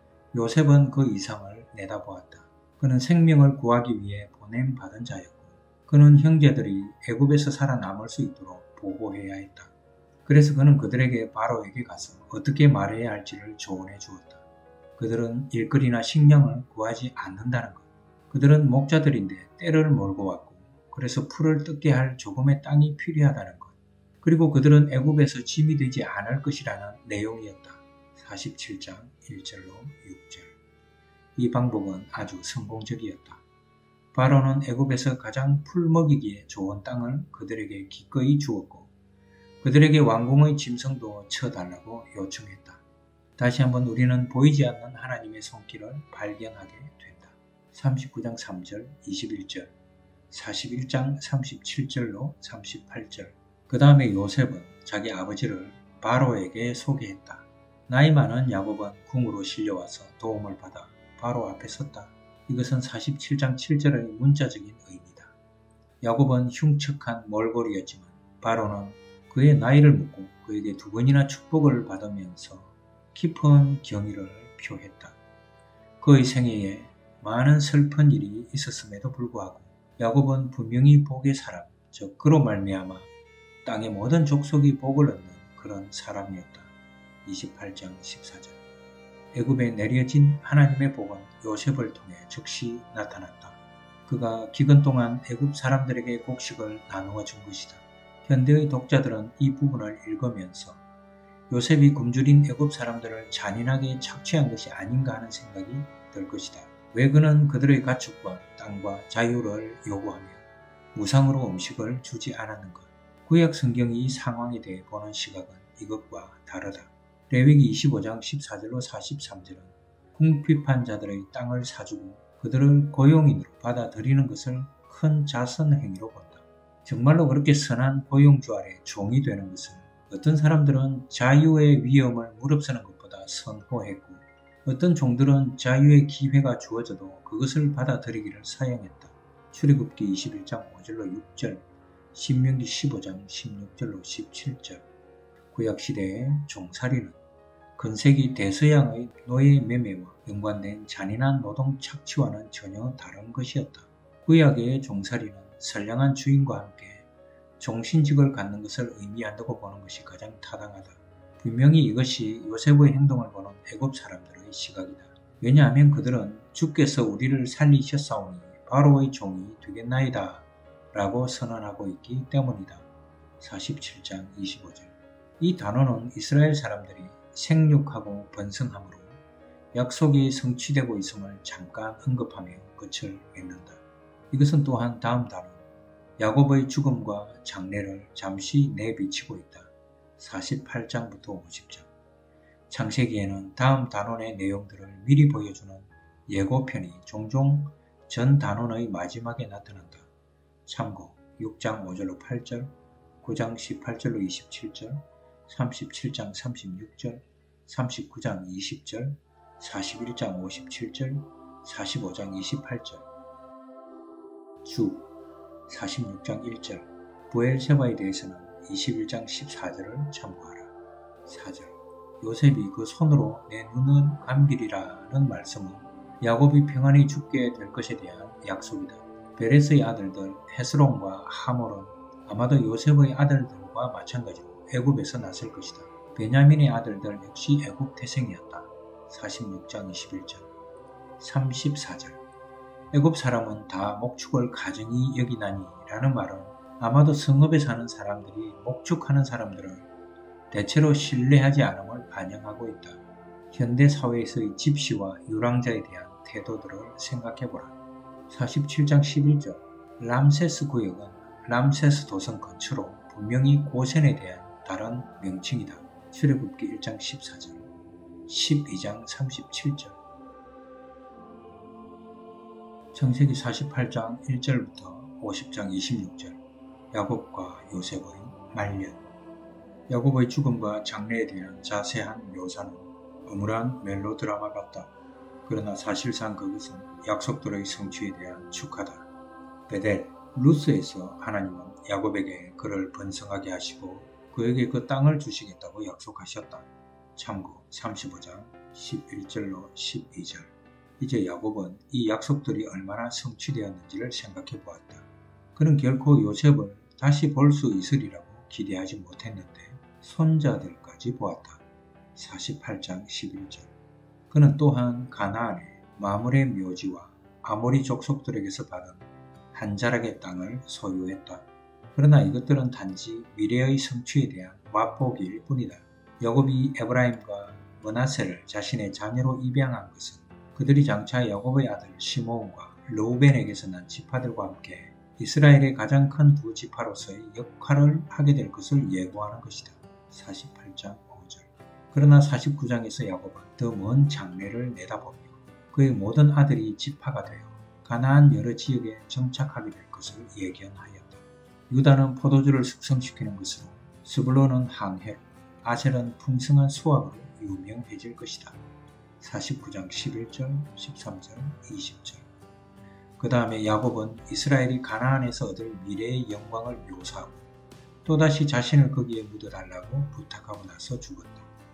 요셉은 그 이상을 내다보았다. 그는 생명을 구하기 위해 보냄받은 자였고 그는 형제들이 애굽에서 살아남을 수 있도록 보호해야 했다. 그래서 그는 그들에게 바로에게 가서 어떻게 말해야 할지를 조언해 주었다. 그들은 일거리나 식량을 구하지 않는다는 것. 그들은 목자들인데 떼를 몰고 왔고 그래서 풀을 뜯게 할 조금의 땅이 필요하다는 것. 그리고 그들은 애굽에서 짐이 되지 않을 것이라는 내용이었다. 사십칠 장 일 절로 육 절. 이 방법은 아주 성공적이었다. 바로는 애굽에서 가장 풀 먹이기에 좋은 땅을 그들에게 기꺼이 주었고 그들에게 왕궁의 짐승도 쳐달라고 요청했다. 다시 한번 우리는 보이지 않는 하나님의 손길을 발견하게 된다. 삼십구 장 삼 절, 이십일 절, 사십일 장 삼십칠 절로 삼십팔 절. 그 다음에 요셉은 자기 아버지를 바로에게 소개했다. 나이 많은 야곱은 궁으로 실려와서 도움을 받아 바로 앞에 섰다. 이것은 사십칠 장 칠 절의 문자적인 의미다. 야곱은 흉측한 몰골이었지만 바로는 그의 나이를 묻고 그에게 두 번이나 축복을 받으면서 깊은 경의를 표했다. 그의 생애에 많은 슬픈 일이 있었음에도 불구하고 야곱은 분명히 복의 사람, 즉 그로 말미암아 땅의 모든 족속이 복을 얻는 그런 사람이었다. 이십팔 장 십사 절. 애굽에 내려진 하나님의 복은 요셉을 통해 즉시 나타났다. 그가 기근 동안 애굽 사람들에게 곡식을 나누어 준 것이다. 현대의 독자들은 이 부분을 읽으면서 요셉이 굶주린 애굽 사람들을 잔인하게 착취한 것이 아닌가 하는 생각이 들 것이다. 왜 그는 그들의 가축과 땅과 자유를 요구하며 무상으로 음식을 주지 않았는가? 구약 성경이 이 상황에 대해 보는 시각은 이것과 다르다. 레위기 이십오 장 십사 절로 사십삼 절은 궁핍한 자들의 땅을 사주고 그들을 고용인으로 받아들이는 것을 큰 자선 행위로 본다. 정말로 그렇게 선한 고용주 아래 종이 되는 것은 어떤 사람들은 자유의 위험을 무릅쓰는 것보다 선호했고 어떤 종들은 자유의 기회가 주어져도 그것을 받아들이기를 사양했다. 출애굽기 이십일 장 오 절로 육 절, 신명기 십오 장 십육 절로 십칠 절. 구약시대의 종살이는 근세기 대서양의 노예 매매와 연관된 잔인한 노동 착취와는 전혀 다른 것이었다. 구약의 종살이는 선량한 주인과 함께 종신직을 갖는 것을 의미한다고 보는 것이 가장 타당하다. 분명히 이것이 요셉의 행동을 보는 애굽 사람들의 시각이다. 왜냐하면 그들은 주께서 우리를 살리셨사오니 바로의 종이 되겠나이다 라고 선언하고 있기 때문이다. 사십칠 장 이십오 절. 이 단어는 이스라엘 사람들이 생육하고 번성함으로 약속이 성취되고 있음을 잠깐 언급하며 끝을 맺는다. 이것은 또한 다음 단어 야곱의 죽음과 장례를 잠시 내비치고 있다. 사십팔 장부터 오십 장. 창세기에는 다음 단원의 내용들을 미리 보여주는 예고편이 종종 전 단원의 마지막에 나타난다. 참고 육 장 오 절로 팔 절, 구 장 십팔 절로 이십칠 절, 삼십칠 장 삼십육 절, 삼십구 장 이십 절, 사십일 장 오십칠 절, 사십오 장 이십팔 절. 주 사십육 장 일 절. 브엘세바에 대해서는 이십일 장 십사 절을 참고하라. 사 절. 요셉이 그 손으로 내 눈을 감기리라는 말씀은 야곱이 평안히 죽게 될 것에 대한 약속이다. 베레스의 아들들 헤스론과 하몰은 아마도 요셉의 아들들과 마찬가지로 애굽에서 났을 것이다. 베냐민의 아들들 역시 애굽 태생이었다. 사십육 장 이십일 절. 삼십사 절. 애굽 사람은 다 목축을 가증히 여기나니 라는 말은 아마도 성읍에 사는 사람들이 목축하는 사람들을 대체로 신뢰하지 않음을 반영하고 있다. 현대 사회에서의 집시와 유랑자에 대한 태도들을 생각해보라. 사십칠 장 십일 절. 람세스 구역은 람세스 도성 근처로 분명히 고센에 대한 다른 명칭이다. 출애굽기 일 장 십사 절, 십이 장 삼십칠 절. 창세기 사십팔 장 일 절부터 오십 장 이십육 절. 야곱과 요셉의 말년. 야곱의 죽음과 장례에 대한 자세한 묘사는 어물한 멜로드라마 같다. 그러나 사실상 그것은 약속들의 성취에 대한 축하다. 베델, 루스에서 하나님은 야곱에게 그를 번성하게 하시고 그에게 그 땅을 주시겠다고 약속하셨다. 참고 삼십오 장 십일 절로 십이 절. 이제 야곱은 이 약속들이 얼마나 성취되었는지를 생각해 보았다. 그는 결코 요셉을 다시 볼 수 있으리라고 기대하지 못했는데 손자들까지 보았다. 사십팔 장 십일 절. 그는 또한 가나안의 마물의 묘지와 아모리 족속들에게서 받은 한 자락의 땅을 소유했다. 그러나 이것들은 단지 미래의 성취에 대한 맛보기일 뿐이다. 야곱이 에브라임과 므낫세를 자신의 자녀로 입양한 것은 그들이 장차 야곱의 아들 시므온과 르우벤에게서 난 지파들과 함께 이스라엘의 가장 큰 두 지파로서의 역할을 하게 될 것을 예고하는 것이다. 사십팔 장 오 절. 그러나 사십구 장에서 야곱은 더 먼 장래를 내다보며 그의 모든 아들이 지파가 되어 가나안 여러 지역에 정착하게 될 것을 예견하였다. 유다는 포도주를 숙성시키는 것으로, 스불론은 항해, 아셀은 풍성한 수확으로 유명해질 것이다. 사십구 장 십일 절, 십삼 절, 이십 절. 그 다음에 야곱은 이스라엘이 가나안에서 얻을 미래의 영광을 묘사하고 또다시 자신을 거기에 묻어달라고 부탁하고 나서 죽었다.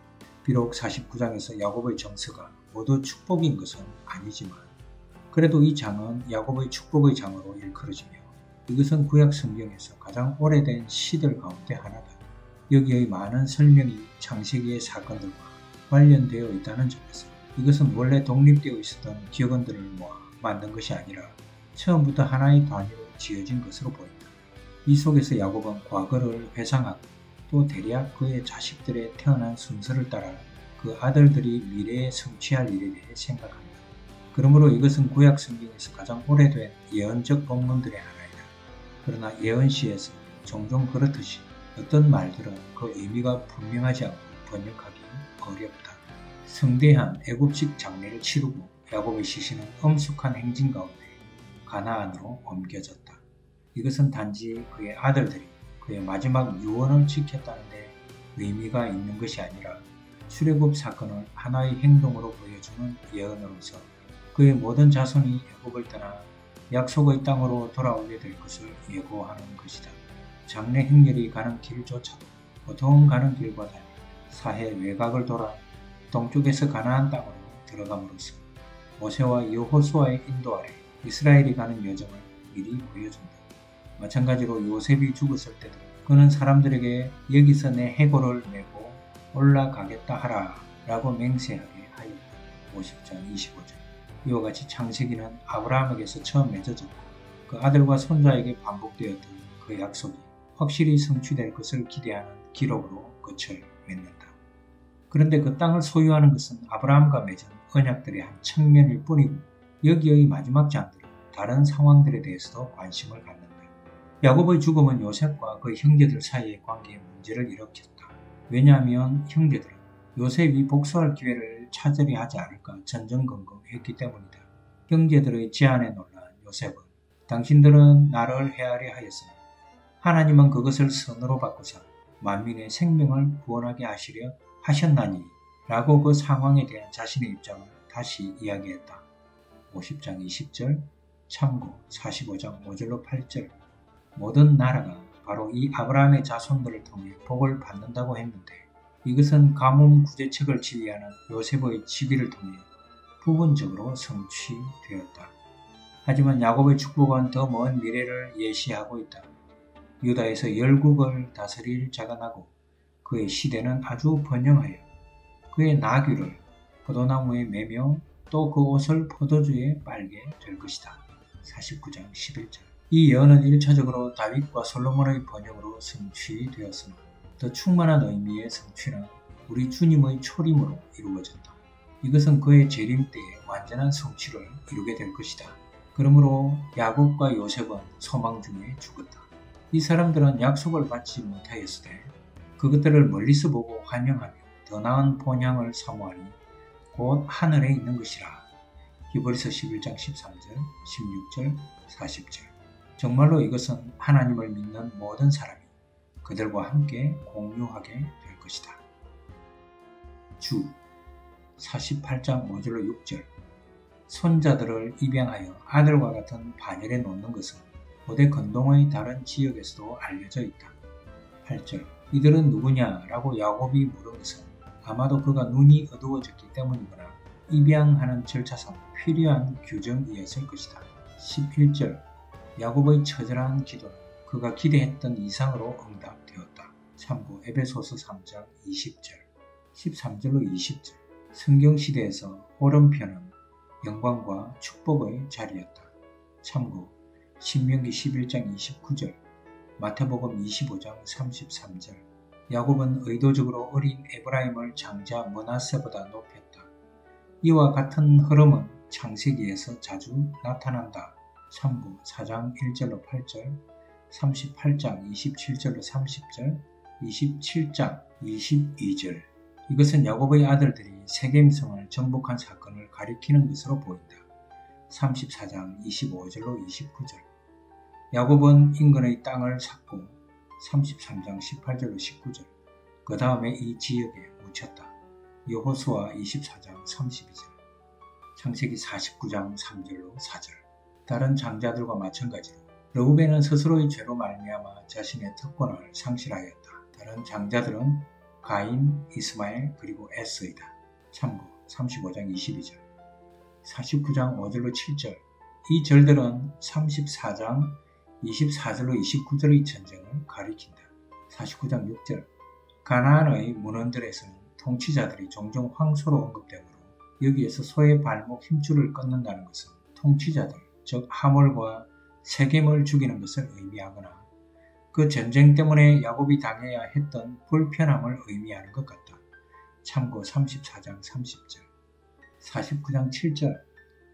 비록 사십구 장에서 야곱의 정서가 모두 축복인 것은 아니지만 그래도 이 장은 야곱의 축복의 장으로 일컬어지며 이것은 구약 성경에서 가장 오래된 시들 가운데 하나다. 여기의 많은 설명이 창세기의 사건들과 관련되어 있다는 점에서 이것은 원래 독립되어 있었던 기억원들을 모아 만든 것이 아니라 처음부터 하나의 단위로 지어진 것으로 보인다. 이 속에서 야곱은 과거를 회상하고 또 대략 그의 자식들의 태어난 순서를 따라 그 아들들이 미래에 성취할 일에 대해 생각합니다. 그러므로 이것은 구약 성경에서 가장 오래된 예언적 본문들의 하나이다. 그러나 예언시에서 종종 그렇듯이 어떤 말들은 그 의미가 분명하지 않고 번역하기 어렵다. 성대한 애굽식 장례를 치르고 야곱의 시신은 엄숙한 행진 가운데 가나안으로 옮겨졌다. 이것은 단지 그의 아들들이 그의 마지막 유언을 지켰다는 데 의미가 있는 것이 아니라 출애굽 사건을 하나의 행동으로 보여주는 예언으로서 그의 모든 자손이 애굽을 떠나 약속의 땅으로 돌아오게 될 것을 예고하는 것이다. 장래 행렬이 가는 길조차도 보통 가는 길과 달리 사해 외곽을 돌아 동쪽에서 가나안 땅으로 들어감으로써 모세와 여호수아의 인도 아래 이스라엘이 가는 여정을 미리 보여준다. 마찬가지로 요셉이 죽었을 때도 그는 사람들에게 여기서 내 해골을 메고 올라가겠다 하라 라고 맹세하게 하였다. 오십 장 이십오 절. 이와 같이 창세기는 아브라함에게서 처음 맺어졌고 그 아들과 손자에게 반복되었던 그 약속이 확실히 성취될 것을 기대하는 기록으로 끝을 맺는다. 그런데 그 땅을 소유하는 것은 아브라함과 맺은 언약들의 한 측면일 뿐이고 여기의 마지막 장들은 다른 상황들에 대해서도 관심을 갖는다. 야곱의 죽음은 요셉과 그 형제들 사이의 관계에 문제를 일으켰다. 왜냐하면 형제들은 요셉이 복수할 기회를 찾으려 하지 않을까 전전긍긍했기 때문이다. 형제들의 제안에 놀란 요셉은 당신들은 나를 해하려 하였으나 하나님은 그것을 선으로 바꾸사 만민의 생명을 구원하게 하시려 하셨나니 라고 그 상황에 대한 자신의 입장을 다시 이야기했다. 오십 장 이십 절, 참고 사십오 장 오 절로 팔 절. 모든 나라가 바로 이 아브라함의 자손들을 통해 복을 받는다고 했는데 이것은 가뭄 구제책을 지휘하는 요셉의 지비를 통해 부분적으로 성취되었다. 하지만 야곱의 축복은 더 먼 미래를 예시하고 있다. 유다에서 열국을 다스릴 자가 나고 그의 시대는 아주 번영하여 그의 나귀를 포도나무에 매며 또 그 옷을 포도주에 빨게 될 것이다. 사십구 장 십일 절. 이 예언은 일차적으로 다윗과 솔로몬의 번영으로 성취되었으나 더 충만한 의미의 성취는 우리 주님의 초림으로 이루어졌다. 이것은 그의 재림 때에 완전한 성취를 이루게 될 것이다. 그러므로 야곱과 요셉은 소망 중에 죽었다. 이 사람들은 약속을 받지 못하였으되 그것들을 멀리서 보고 환영하며 더 나은 본향을 사모하니 곧 하늘에 있는 것이라. 히브리서 십일 장 십삼 절, 십육 절, 사십 절. 정말로 이것은 하나님을 믿는 모든 사람이 그들과 함께 공유하게 될 것이다. 주 사십팔 장 오 절로 육 절. 손자들을 입양하여 아들과 같은 반열에 놓는 것은 고대 건동의 다른 지역에서도 알려져 있다. 팔 절. 이들은 누구냐? 라고 야곱이 물은 것은 아마도 그가 눈이 어두워졌기 때문이거나 입양하는 절차상 필요한 규정이었을 것이다. 십일 절. 야곱의 처절한 기도는 그가 기대했던 이상으로 응답되었다. 참고 에베소서 삼 장 이십 절. 십삼 절로 이십 절. 성경시대에서 오른편은 영광과 축복의 자리였다. 참고 신명기 십일 장 이십구 절, 마태복음 이십오 장 삼십삼 절. 야곱은 의도적으로 어린 에브라임을 장자 므낫세보다 높였다. 이와 같은 흐름은 창세기에서 자주 나타난다. 참고 사 장 일 절로 팔 절, 삼십팔 장 이십칠 절로 삼십 절, 이십칠 장 이십이 절. 이것은 야곱의 아들들이 세겜성을 정복한 사건을 가리키는 것으로 보인다. 삼십사 장 이십오 절로 이십구 절. 야곱은 인근의 땅을 샀고 삼십삼 장 십팔 절로 십구 절. 그 다음에 이 지역에 묻혔다. 여호수아 이십사 장 삼십이 절. 창세기 사십구 장 삼 절로 사 절. 다른 장자들과 마찬가지로 르우벤은 스스로의 죄로 말미암아 자신의 특권을 상실하였다. 다른 장자들은 가인, 이스마엘, 그리고 에서이다. 참고 삼십오 장 이십이 절. 사십구 장 오 절로 칠 절. 이 절들은 삼십사 장 이십사 절로 이십구 절의 전쟁을 가리킨다. 사십구 장 육 절. 가나안의 문헌들에서는 통치자들이 종종 황소로 언급되므로 여기에서 소의 발목 힘줄을 끊는다는 것은 통치자들, 즉 하몰과 세겜을 죽이는 것을 의미하거나 그 전쟁 때문에 야곱이 당해야 했던 불편함을 의미하는 것 같다. 참고 삼십사 장 삼십 절. 사십구 장 칠 절.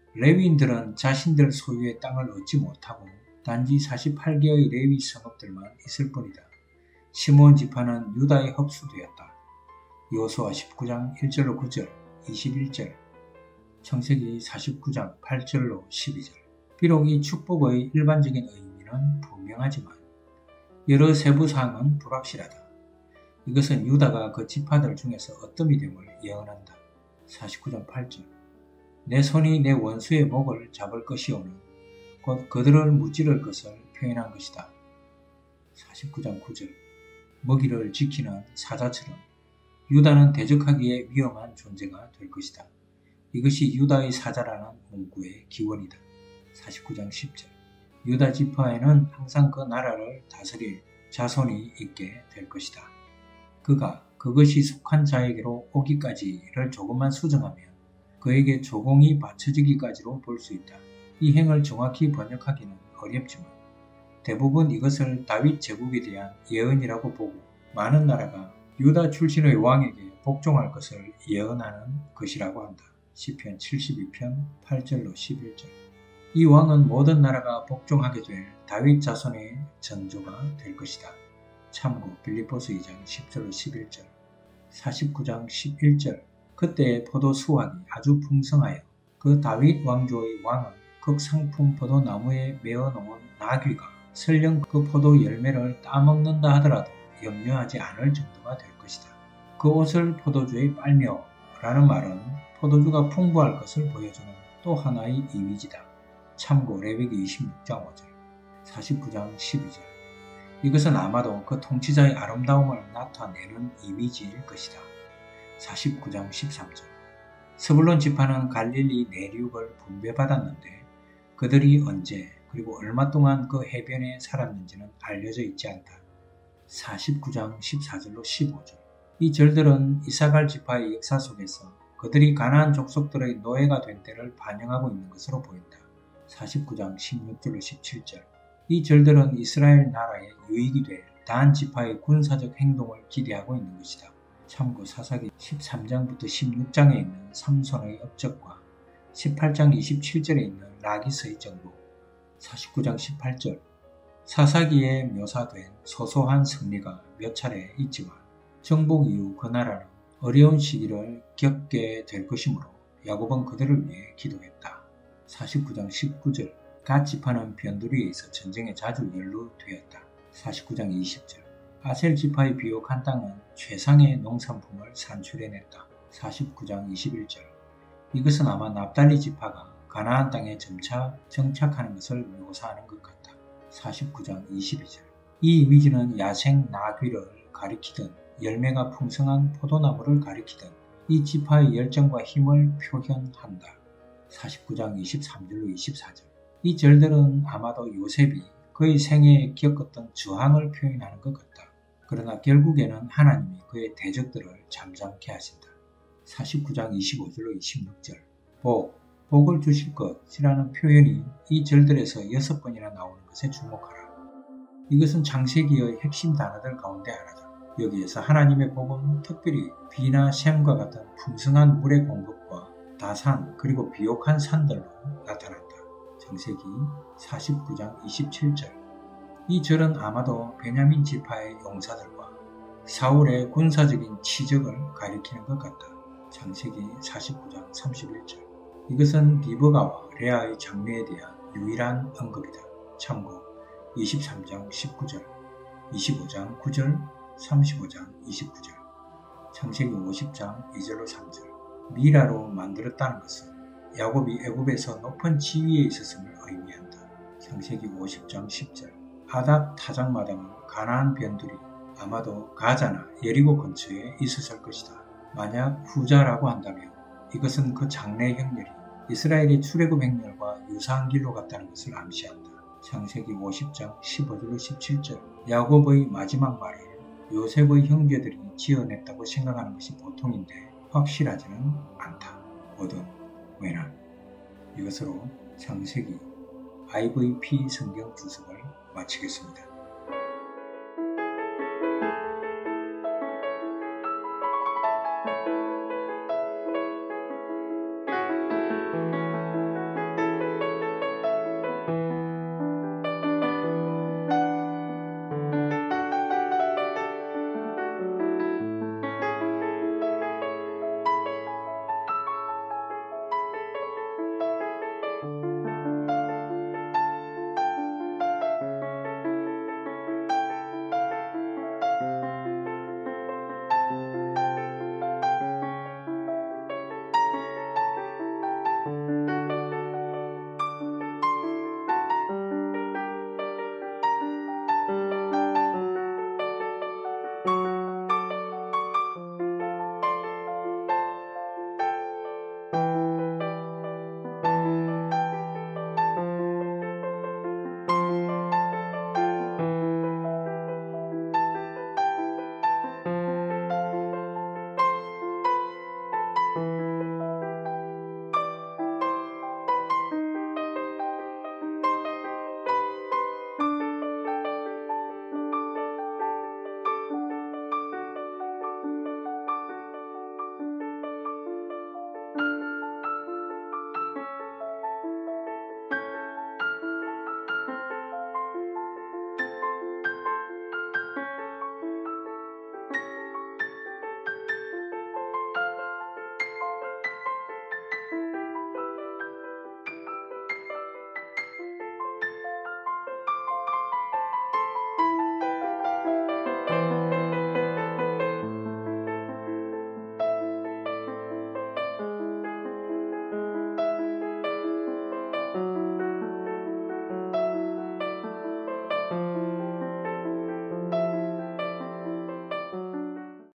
레위인들은 자신들 소유의 땅을 얻지 못하고 단지 사십팔 개의 레위 성읍들만 있을 뿐이다. 시므온 지파는 유다에 흡수되었다. 여호수아 십구 장 일 절로 구 절, 이십일 절. 창세기 사십구 장 팔 절로 십이 절. 비록 이 축복의 일반적인 의미는 분명하지만 여러 세부사항은 불확실하다. 이것은 유다가 그 지파들 중에서 어떤 믿음을 예언한다. 사십구 장 팔 절. 내 손이 내 원수의 목을 잡을 것이오는 곧 그들을 무찌를 것을 표현한 것이다. 사십구 장 구 절. 먹이를 지키는 사자처럼 유다는 대적하기에 위험한 존재가 될 것이다. 이것이 유다의 사자라는 문구의 기원이다. 사십구 장 십 절. 유다 지파에는 항상 그 나라를 다스릴 자손이 있게 될 것이다. 그가 그것이 속한 자에게로 오기까지를 조금만 수정하면 그에게 조공이 바쳐지기까지로 볼 수 있다. 이 행을 정확히 번역하기는 어렵지만 대부분 이것을 다윗 제국에 대한 예언이라고 보고 많은 나라가 유다 출신의 왕에게 복종할 것을 예언하는 것이라고 한다. 시편 칠십이 편 팔 절로 십일 절. 이 왕은 모든 나라가 복종하게 될 다윗 자손의 전조가 될 것이다. 참고 빌립보서 이 장 십 절로 십일 절, 사십구 장 십일 절. 그때의 포도 수확이 아주 풍성하여 그 다윗 왕조의 왕은 극상품 포도나무에 메어놓은 나귀가 설령 그 포도 열매를 따먹는다 하더라도 염려하지 않을 정도가 될 것이다. 그 옷을 포도주에 빨며 라는 말은 포도주가 풍부할 것을 보여주는 또 하나의 이미지다. 참고 레위기 이십육 장 오 절, 사십구 장 십이 절. 이것은 아마도 그 통치자의 아름다움을 나타내는 이미지일 것이다. 사십구 장 십삼 절. 스불론 지파는 갈릴리 내륙을 분배받았는데 그들이 언제 그리고 얼마 동안 그 해변에 살았는지는 알려져 있지 않다. 사십구 장 십사 절로 십오 절. 이 절들은 이사갈 지파의 역사 속에서 그들이 가나안 족속들의 노예가 된 때를 반영하고 있는 것으로 보인다. 사십구 장 십육 절로 십칠 절. 이 절들은 이스라엘 나라의 유익이 될 단 지파의 군사적 행동을 기대하고 있는 것이다. 참고 사사기 십삼 장부터 십육 장에 있는 삼손의 업적과 십팔 장 이십칠 절에 있는 라기스의 정보, 사십구 장 십팔 절. 사사기에 묘사된 소소한 승리가 몇 차례 있지만 정복 이후 그 나라는 어려운 시기를 겪게 될 것이므로 야곱은 그들을 위해 기도했다. 사십구 장 십구 절. 갓 지파는 변두리에 있어 전쟁에 자주 연루되었다. 사십구 장 이십 절. 아셀 지파의 비옥한 땅은 최상의 농산품을 산출해냈다. 사십구 장 이십일 절. 이것은 아마 납달리 지파가 가나안 땅에 점차 정착하는 것을 묘사하는 것 같다. 사십구 장 이십이 절. 이 이미지는 야생 나귀를 가리키든 열매가 풍성한 포도나무를 가리키든 이 지파의 열정과 힘을 표현한다. 사십구 장 이십삼 절로 이십사 절. 이 절들은 아마도 요셉이 그의 생애에 겪었던 저항을 표현하는 것 같다. 그러나 결국에는 하나님이 그의 대적들을 잠잠케 하신다. 사십구 장 이십오 절로 이십육 절. 복, 복을 주실 것이라는 표현이 이 절들에서 여섯 번이나 나오는 것에 주목하라. 이것은 창세기의 핵심 단어들 가운데 하나다. 여기에서 하나님의 복은 특별히 비나 샘과 같은 풍성한 물의 공급과 다산 그리고 비옥한 산들로 나타난다. 창세기 사십구 장 이십칠 절. 이 절은 아마도 베냐민 지파의 용사들과 사울의 군사적인 치적을 가리키는 것 같다. 창세기 사십구 장 삼십일 절. 이것은 디브가와 레아의 장래에 대한 유일한 언급이다. 참고 이십삼 장 십구 절, 이십오 장 구 절, 삼십오 장 이십구 절. 창세기 오십 장 이 절로 삼 절. 미라로 만들었다는 것은 야곱이 애굽에서 높은 지위에 있었음을 의미한다. 창세기 오십 장 십 절. 아닥 타작마당은 가나안 변두리, 아마도 가자나 여리고 근처에 있었을 것이다. 만약 후자라고 한다면 이것은 그 장래 행렬이 이스라엘의 출애굽 행렬과 유사한 길로 갔다는 것을 암시한다. 창세기 오십 장 십오 절로 십칠 절. 야곱의 마지막 말을 요셉의 형제들이 지어냈다고 생각하는 것이 보통인데 확실하지는 않다. 어둠, 외난. 이것으로 창세기 아이브이피 성경 주석을 마치겠습니다.